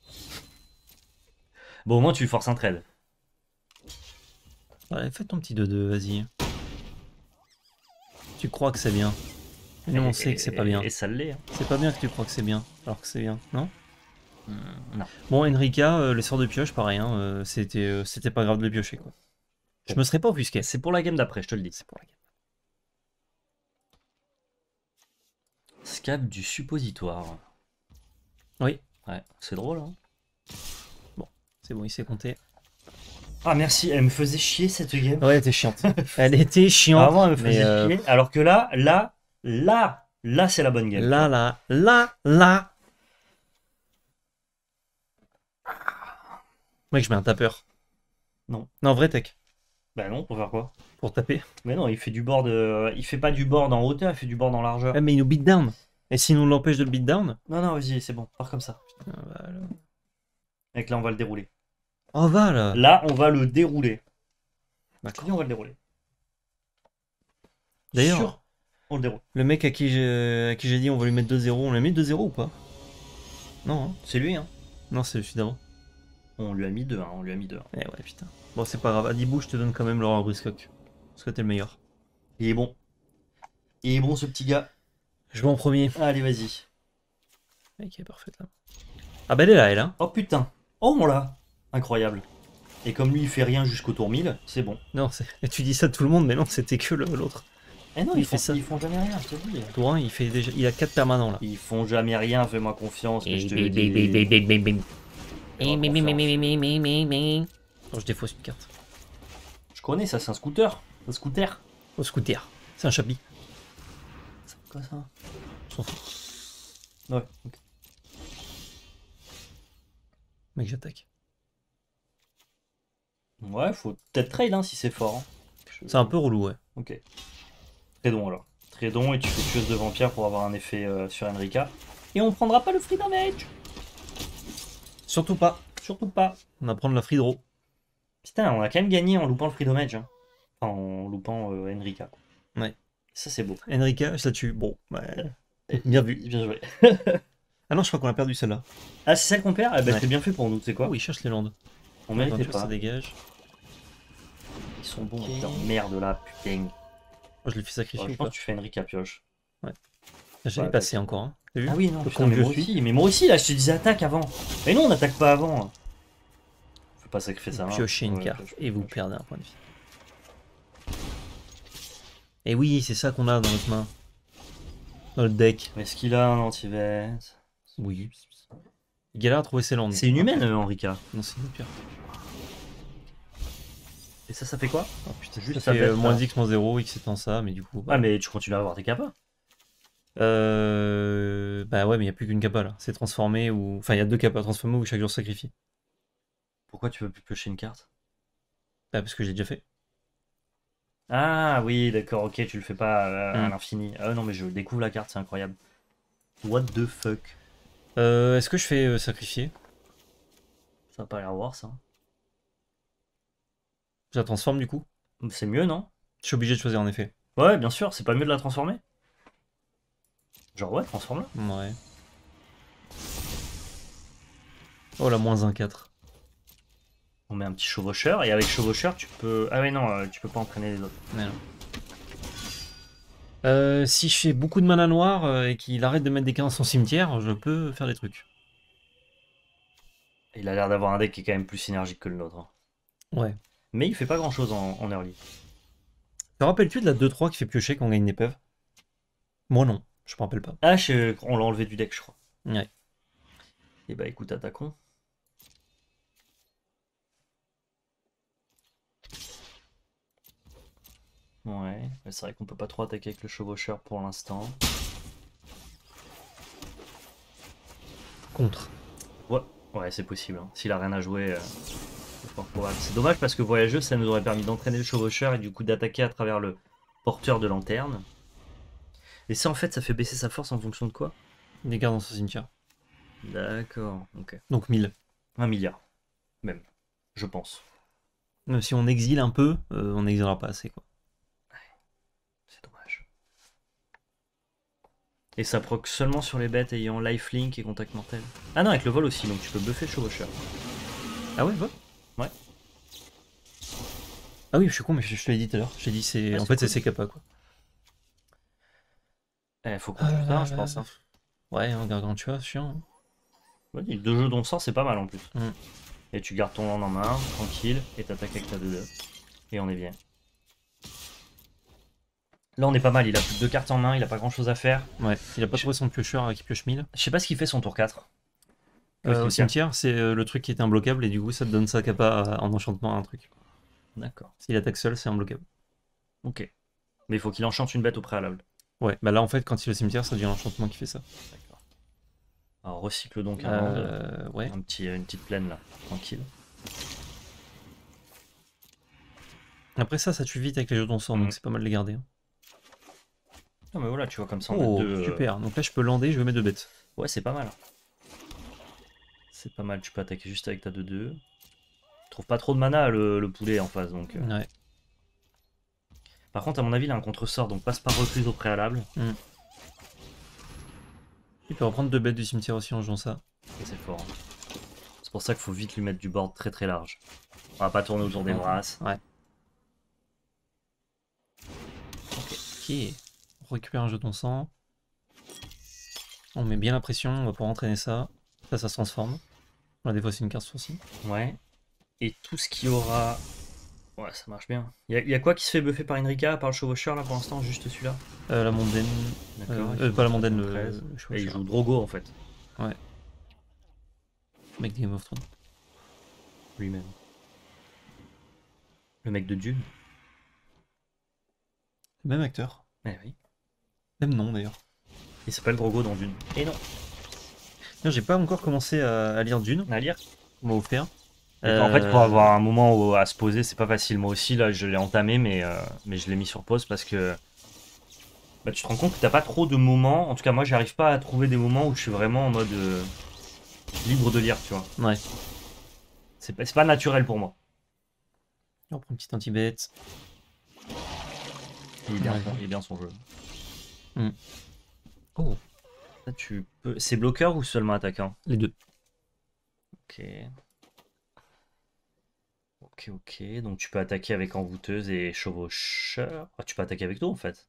Bon, au moins tu forces un trade. Allez, fais ton petit 2-2, vas-y. Tu crois que c'est bien. Et nous on sait que c'est pas bien. Et ça l'est. Hein. C'est pas bien que tu crois que c'est bien, alors que c'est bien, non? Non. Bon, Enrika, les sorts de pioche, pareil, hein, c'était pas grave de les piocher, quoi. Je me serais pas offusqué. C'est pour la game d'après, je te le dis. C'est pour la game. Scab du suppositoire. Oui. Ouais, c'est drôle, hein. Bon, c'est bon, il s'est compté. Ah merci, elle me faisait chier cette game. Ouais, elle était chiante. Elle était chiante. Vraiment, elle me faisait chier. Alors que là, c'est la bonne game. Là. Mec, je mets un tapeur. Non. Non, vrai tech. Bah non, pour faire quoi? Pour taper. Mais non, il fait du board. Il fait pas du board en hauteur, il fait du board en largeur. Ouais, mais il nous beat down. Et si nous l'empêche de le beat down? Non, non, vas-y, c'est bon, pars comme ça. Putain, bah alors. Et là, on va le dérouler. Oh, va là. Là, on va le dérouler. D'accord. On va le dérouler. D'ailleurs, Sûr, on le déroule. le mec à qui j'ai dit on va lui mettre 2-0, on l'a mis 2-0 ou pas? Non, hein. C'est lui, hein. Non, c'est celui d'avant. On lui a mis 2, hein. On lui a mis 2. Hein. Eh ouais, putain. Bon, c'est pas grave. Adibou, je te donne quand même Laurent Briscock. Parce que t'es le meilleur. Il est bon. Il est bon, ce petit gars. Je vais en premier. Allez, vas-y. Ok, parfait là. Ah bah elle est là, elle, hein. Oh putain. Oh, on l'a. Incroyable. Et comme lui, il fait rien jusqu'au tour 1000, c'est bon. Non, et tu dis ça de tout le monde, mais non, c'était que l'autre. Eh non, Il fait ça. Ils font jamais rien, je te dis. Tour 1, il a 4 permanents là. Ils font jamais rien, fais-moi confiance. Mais je te le Et dis. je défausse une carte. Je connais, ça, c'est un scooter. Un scooter. Au scooter. C'est un chapi. C'est quoi ça? On s'en fout. Ouais, ok. Mec, j'attaque. Ouais, faut peut-être trade hein, si c'est fort. Hein. C'est un peu relou, ouais. Ok. Tradon alors. Tradon et tu fais tueuse de vampire pour avoir un effet sur Enrika. Et on prendra pas le free damage. Surtout pas. Surtout pas. On va prendre la free draw. Putain, on a quand même gagné en loupant le free damage. Hein. Enfin, en loupant Enrika. Ouais. Ça, c'est beau. Enrika, je la tue. Bon, ouais. Bien vu. Bien joué. Ah non, je crois qu'on a perdu celle-là. Ah, c'est celle qu'on perd? Eh ben, Ouais. c'est bien fait pour nous, tu sais quoi? Oh, il cherche les landes. On méritait Ça pas. dégage. Ils sont bons. Ok. Putain, merde là, putain. Oh, je l'ai fait sacrifier Je ou pense pas? que tu fais Enrika pioche. J'allais Ouais, passer encore, hein. T'as vu? Ah oui, non, Le putain, con mais que moi je suis. aussi. Mais moi aussi, là, je te disais attaque avant. Mais non, on n'attaque pas avant. Faut pas sacrifier ça. Piochez une Ouais, carte pioche, et vous pioche. perdez un point de vie. Et oui, c'est ça qu'on a dans notre main. Dans le deck. Mais est-ce qu'il a un anti-vet? Oui. Il galère à trouver ses landes. C'est une humaine, Enrika. Non, c'est une pire. Et ça fait quoi? Oh putain, Juste ça sa fait bête, moins là. X, moins 0, X étant ça, mais du coup. Ah, mais tu continues à avoir tes capas. Bah ouais, mais il n'y a plus qu'une capa là. C'est transformé ou. Enfin, il y a 2 capas transformés ou chaque jour sacrifié. Pourquoi tu veux plus piocher une carte? Bah, parce que j'ai déjà fait. Ah oui, d'accord, ok, tu le fais pas à Hmm. l'infini. Ah non, mais je découvre la carte, c'est incroyable. What the fuck? Est-ce que je fais sacrifier? Ça va pas l'air voir ça. Je la transforme du coup? C'est mieux, non? Je suis obligé de choisir en effet. Ouais, bien sûr, c'est pas mieux de la transformer? Genre ouais, transforme-le. Ouais. Oh la moins 1-4. On met un petit chevaucheur, et avec chevaucheur, tu peux... Ah ouais, non, tu peux pas entraîner les autres. Mais non. Si je fais beaucoup de mana noir et qu'il arrête de mettre des cartes dans son cimetière, je peux faire des trucs. Il a l'air d'avoir un deck qui est quand même plus synergique que le nôtre. Hein. Ouais. Mais il fait pas grand-chose en early. Te rappelles-tu de la 2-3 qui fait piocher quand on gagne une épave? Moi non, je me rappelle pas. Ah, on l'a enlevé du deck, je crois. Ouais. Et bah écoute, attaquons. Ouais, c'est vrai qu'on peut pas trop attaquer avec le chevaucheur pour l'instant. Contre. Ouais, c'est possible. Hein. S'il a rien à jouer, c'est fort probable. C'est dommage parce que voyageuse, ça nous aurait permis d'entraîner le chevaucheur et du coup d'attaquer à travers le porteur de lanterne. Et ça, en fait, ça fait baisser sa force en fonction de quoi? Des cartes dans son cimetière. D'accord, ok. Donc 1000. 1 milliard, même, je pense. Même si on exile un peu, on n'exilera pas assez quoi. C'est dommage. Et ça proc seulement sur les bêtes ayant lifelink et contact mortel. Ah non, avec le vol aussi, donc tu peux buffer le chevaucheur. Ah ouais, va. Ouais. Ah oui, je suis con, mais je te l'ai dit tout à l'heure. J'ai dit c'est. Ah, en c'est fait, cool. c'est CKPA quoi. Faut qu'on tue ça, je pense. Hein. Ouais, un gargant tu vois, chiant. Vas-y, 2 jeux dont sort, c'est pas mal en plus. Mm. Et tu gardes ton land en main, tranquille, et t'attaques avec ta 2-2. Et on est bien. Là, on est pas mal, il a plus de 2 cartes en main, il a pas grand chose à faire. Ouais, il a pas trouvé son piocheur qui pioche 1000. Je sais pas ce qu'il fait son tour 4. Au cimetière, c'est le truc qui était imbloquable et du coup ça te donne sa capa en enchantement à un truc. D'accord. S'il attaque seul, c'est imbloquable. Ok. Mais il faut qu'il enchante une bête au préalable. Ouais, bah là en fait, quand il est au cimetière, ça devient l'enchantement qui fait ça. D'accord. Alors recycle donc un land. Ouais. Une petite plaine là, tranquille. Après ça tue vite avec les jetons sort, donc c'est pas mal de les garder. Hein. Non mais voilà, tu vois comme ça on Oh, a 2... super. Donc là je peux lander, je vais mettre 2 bêtes. Ouais, c'est pas mal. C'est pas mal, tu peux attaquer juste avec ta 2-2. Tu trouves pas trop de mana le poulet en face donc. Ouais. Par contre, à mon avis, il a un contre-sort, donc passe par refuse au préalable. Mm. Il peut reprendre 2 bêtes du cimetière aussi en jouant ça. Et c'est fort. Hein. C'est pour ça qu'il faut vite lui mettre du board très très large. On va pas tourner autour des brasses. Ouais. Ok. On récupère un jeton sang. On met bien la pression, on va pouvoir entraîner ça. Ça se transforme. Là, des fois, c'est une carte sourcil. Ouais. Et tout ce qui aura... Ouais, ça marche bien. Il y a quoi qui se fait buffer par Enrika, par le chevaucheur là pour l'instant, juste celui-là? La mondaine. D'accord. Pas la mondaine, le 13. chevaucheur. Et il joue Drogo en fait. Ouais. Mec de Game of Thrones. Lui-même. Le mec de Dune. Même acteur. Eh oui. Même nom d'ailleurs. Il s'appelle Drogo dans Dune. Et non. J'ai pas encore commencé à lire Dune. À lire. On m'a offert. En fait, pour avoir un moment à se poser, c'est pas facile. Moi aussi, là, je l'ai entamé, mais je l'ai mis sur pause parce que bah, tu te rends compte que t'as pas trop de moments. En tout cas, moi, j'arrive pas à trouver des moments où je suis vraiment en mode libre de lire, tu vois. Ouais. C'est pas naturel pour moi. On prend une petite anti-bête. Il est bien son jeu. Mm. Oh. Ça, tu peux... C'est bloqueur ou seulement attaquant? Les deux. Ok. Ok. Donc tu peux attaquer avec envoûteuse et chevaucheur. Ah, tu peux attaquer avec tout en fait.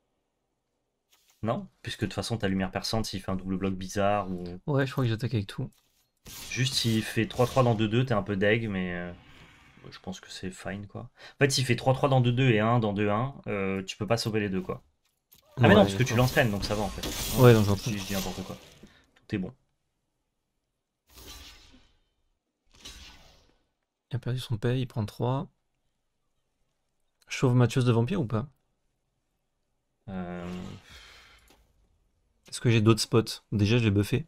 Non? Puisque de toute façon, ta lumière perçante, s'il fait un double bloc bizarre ou. Ouais, je crois que j'attaque avec tout. Juste s'il fait 3-3 dans 2-2, t'es un peu deg, mais je pense que c'est fine quoi. En fait, s'il fait 3-3 dans 2-2 et 1 dans 2-1, tu peux pas sauver les deux quoi. Ah, mais non, parce que tu l'entraînes donc ça va en fait. Ouais, donc j'entraîne. Je dis n'importe quoi. Tout est bon. Il a perdu son paye, il prend 3. Chauve Mathieu de vampire ou pas? Est-ce que j'ai d'autres spots? Déjà, j'ai buffé.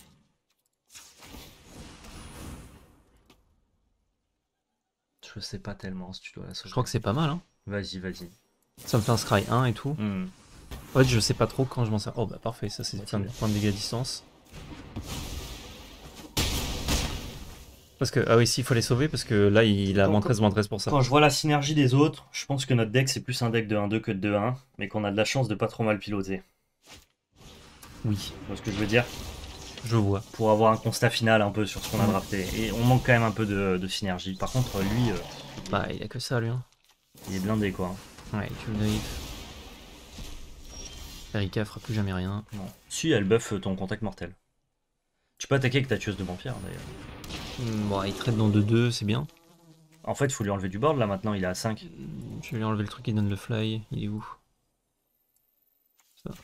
Je sais pas tellement si tu dois la sauver. Je crois que c'est pas mal. Hein. Vas-y. Ça me fait un scry 1 et tout. En fait, je sais pas trop quand je m'en sers. Oh bah parfait, ça c'est plein de dégâts à distance. Parce que, ah oui, si, il faut les sauver parce que là, il a moins 13 pour ça. Quand je vois la synergie des autres, je pense que notre deck c'est plus un deck de 1-2 que de 2-1, mais qu'on a de la chance de pas trop mal piloter. Oui, Tu vois ce que je veux dire? je vois. Pour avoir un constat final un peu sur ce qu'on a drafté. Et on manque quand même un peu de synergie. Par contre, lui, Bah, il a que ça, lui. Hein. il est blindé quoi. Ouais, tu le naïf. Erika fera plus jamais rien. Non. Si, elle buff ton contact mortel. Tu peux attaquer avec ta tueuse de vampire d'ailleurs. Bon, il traite dans 2-2, c'est bien. En fait, il faut lui enlever du board là maintenant, il est à 5. Je vais lui enlever le truc qui donne le fly. Il est où? Ça.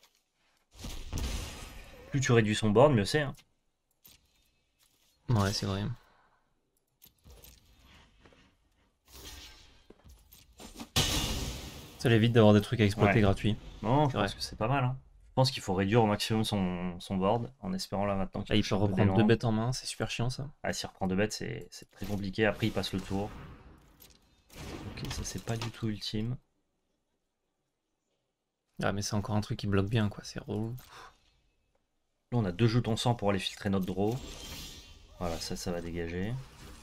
Plus tu réduis son board, mieux c'est. Hein. Ouais, c'est vrai. Ça l'évite d'avoir des trucs à exploiter Ouais. gratuits. Non, je pense que c'est pas mal. Hein. Je pense qu'il faut réduire au maximum son board en espérant là maintenant qu'il Ah, il touche peut un peu reprendre d'élan. 2 bêtes en main, c'est super chiant ça. Ah, s'il reprend 2 bêtes, c'est très compliqué. Après, il passe le tour. Ok, ça c'est pas du tout ultime. Ah, mais c'est encore un truc qui bloque bien, quoi. C'est relou. Là, on a 2 jetons sang pour aller filtrer notre draw. Voilà, ça va dégager.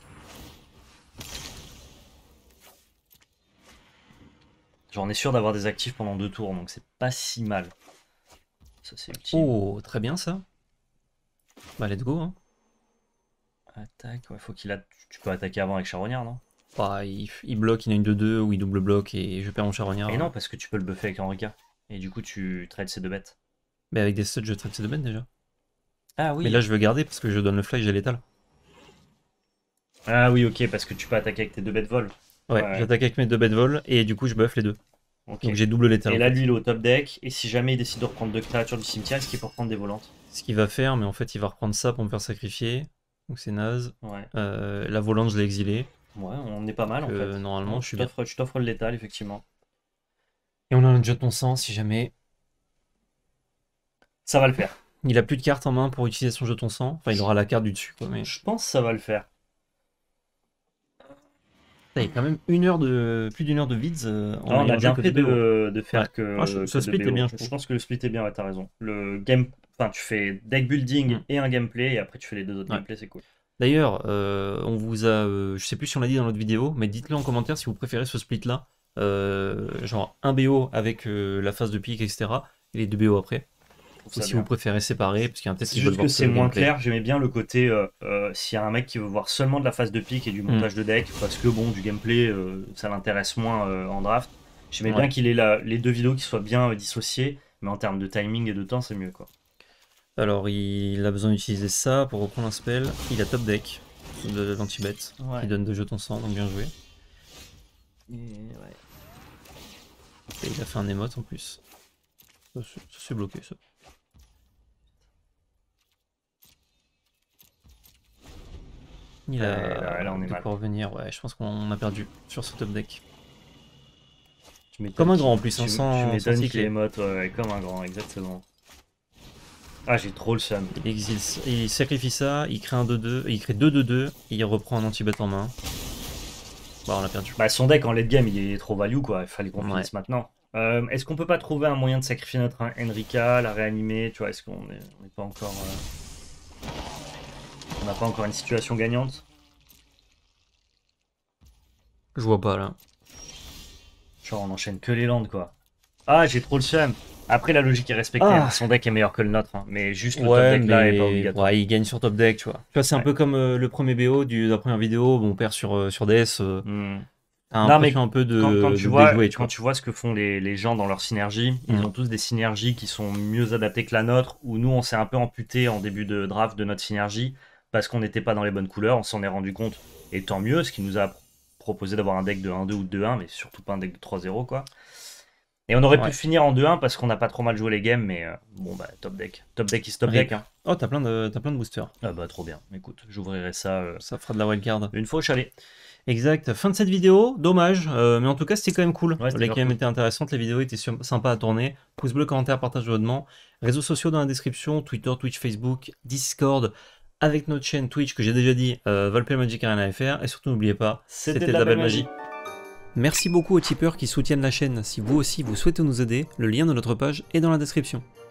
Genre, on est sûr d'avoir des actifs pendant 2 tours, donc c'est pas si mal. Ça, c'est utile. Oh, très bien ça. Bah, let's go. Hein. Attaque, ouais, faut qu'il a. Tu peux attaquer avant avec Charognard, non? Bah, il bloque, il a une 2-2 ou il double bloque et je perds mon charognard. Et non, parce que tu peux le buffer avec Henrika. Et du coup, tu trades ces 2 bêtes. Mais avec des studs, je traite ces 2 bêtes déjà. Ah oui. Mais là, je veux garder parce que je donne le fly, j'ai l'étal. Ah oui, ok, parce que tu peux attaquer avec tes 2 bêtes vol. Ouais, Ouais. j'attaque avec mes 2 bêtes vol et du coup, je buff les deux. Ok. Donc j'ai double l'étal. Et en là, fait. lui, il est au top deck. Et si jamais il décide de reprendre 2 créatures du cimetière, est-ce qu'il peut reprendre des volantes? Ce qu'il va faire, mais en fait, il va reprendre ça pour me faire sacrifier. Donc c'est naze. Ouais. La volante, je l'ai exilée. Ouais, on est pas mal en Donc, fait. normalement, Non, je suis bien. tu t'offres le létal, effectivement. Et on a un jeton sang si jamais. Ça va le faire. Il a plus de cartes en main pour utiliser son jeton sang. Enfin, il aura la carte du dessus, quoi. Mais Je pense que ça va le faire. il y a quand même plus d'une heure de vids. Ah, on a bien fait de faire Ouais. que, Ah, ce que de split est BO. bien, je Je trouve. pense que le split est bien, ouais, t'as raison. Le game, enfin, tu fais deck building Mm. et un gameplay, et après tu fais les 2 autres Ouais. gameplays, c'est cool. D'ailleurs, on vous a. Je sais plus si on l'a dit dans notre vidéo, mais dites-le en commentaire si vous préférez ce split-là. Genre un BO avec la phase de pique, etc. Et les 2 BO après. Je trouve Ou ça si bien. vous préférez séparer, parce qu'il y a un test C'est juste que c'est moins clair. J'aimais bien le côté s'il y a un mec qui veut voir seulement de la phase de pique et du montage de deck, parce que bon, du gameplay, ça l'intéresse moins en draft. J'aimais bien qu'il ait les 2 vidéos qui soient bien dissociées, mais en termes de timing et de temps, c'est mieux quoi. Alors, il a besoin d'utiliser ça pour reprendre un spell. Il a top deck de l'anti-bet Ouais. qui donne 2 jetons sang, donc bien joué. Et, ouais. Et il a fait un émote en plus. Ça c'est bloqué ça. Il a là, on est de mal. quoi revenir. Ouais, je pense qu'on a perdu sur ce top deck. Tu m'étonnes Comme un qu'il- grand en plus, tu- hein, tu sans m'étonnes qu'il cycler. émote, ouais, comme un grand, exactement. Ah, j'ai trop le seum. Il exile, il sacrifie ça, il crée un 2-2, il crée 2-2-2, il reprend un anti-bet en main. Bah, on a perdu. Bah, son deck en late game, il est trop value quoi. Il fallait qu'on Ouais. finisse maintenant. Est-ce qu'on peut pas trouver un moyen de sacrifier notre Enrika, la réanimer, tu vois? Est-ce qu'on n'est pas encore. On n'a pas encore une situation gagnante? Je vois pas là. Genre, on enchaîne que les landes quoi. Ah, j'ai trop le seum. Après, la logique est respectée. Ah. Hein. Son deck est meilleur que le nôtre. Hein. Mais juste le top Ouais, deck là est pas mais obligatoire. ouais, il gagne sur top deck, tu vois. Tu vois, c'est un Ouais. peu comme le premier BO de la première vidéo, bon, on perd sur DS. Hmm. T'as Non, l'impression un peu de, Quand de tu vois, déjouer, tu quand vois. tu vois ce que font les gens dans leur synergie, ils Mm. ont tous des synergies qui sont mieux adaptées que la nôtre, où nous on s'est un peu amputé en début de draft de notre synergie parce qu'on n'était pas dans les bonnes couleurs, on s'en est rendu compte, et tant mieux, ce qui nous a proposé d'avoir un deck de 1-2 ou de 2-1, mais surtout pas un deck de 3-0 quoi. Et on aurait pu finir en 2-1 parce qu'on n'a pas trop mal joué les games, mais bon bah top deck. Top deck is top deck. Hein. Oh, t'as plein de boosters. Ah bah trop bien, écoute, j'ouvrirai ça Ça fera de la wildcard. une fois au chalet. Exact. Fin de cette vidéo, dommage, mais en tout cas c'était quand même cool. Ouais, c'était Les grave games cool. étaient intéressantes, les vidéos étaient sympas à tourner. Pouce bleu, commentaire, partage abonnement. Réseaux sociaux dans la description, Twitter, Twitch, Facebook, Discord, avec notre chaîne Twitch que j'ai déjà dit, Valplay Magic Arena FR. Et surtout n'oubliez pas, C'était de la belle magie. Merci beaucoup aux tipeurs qui soutiennent la chaîne. Si vous aussi vous souhaitez nous aider, le lien de notre page est dans la description.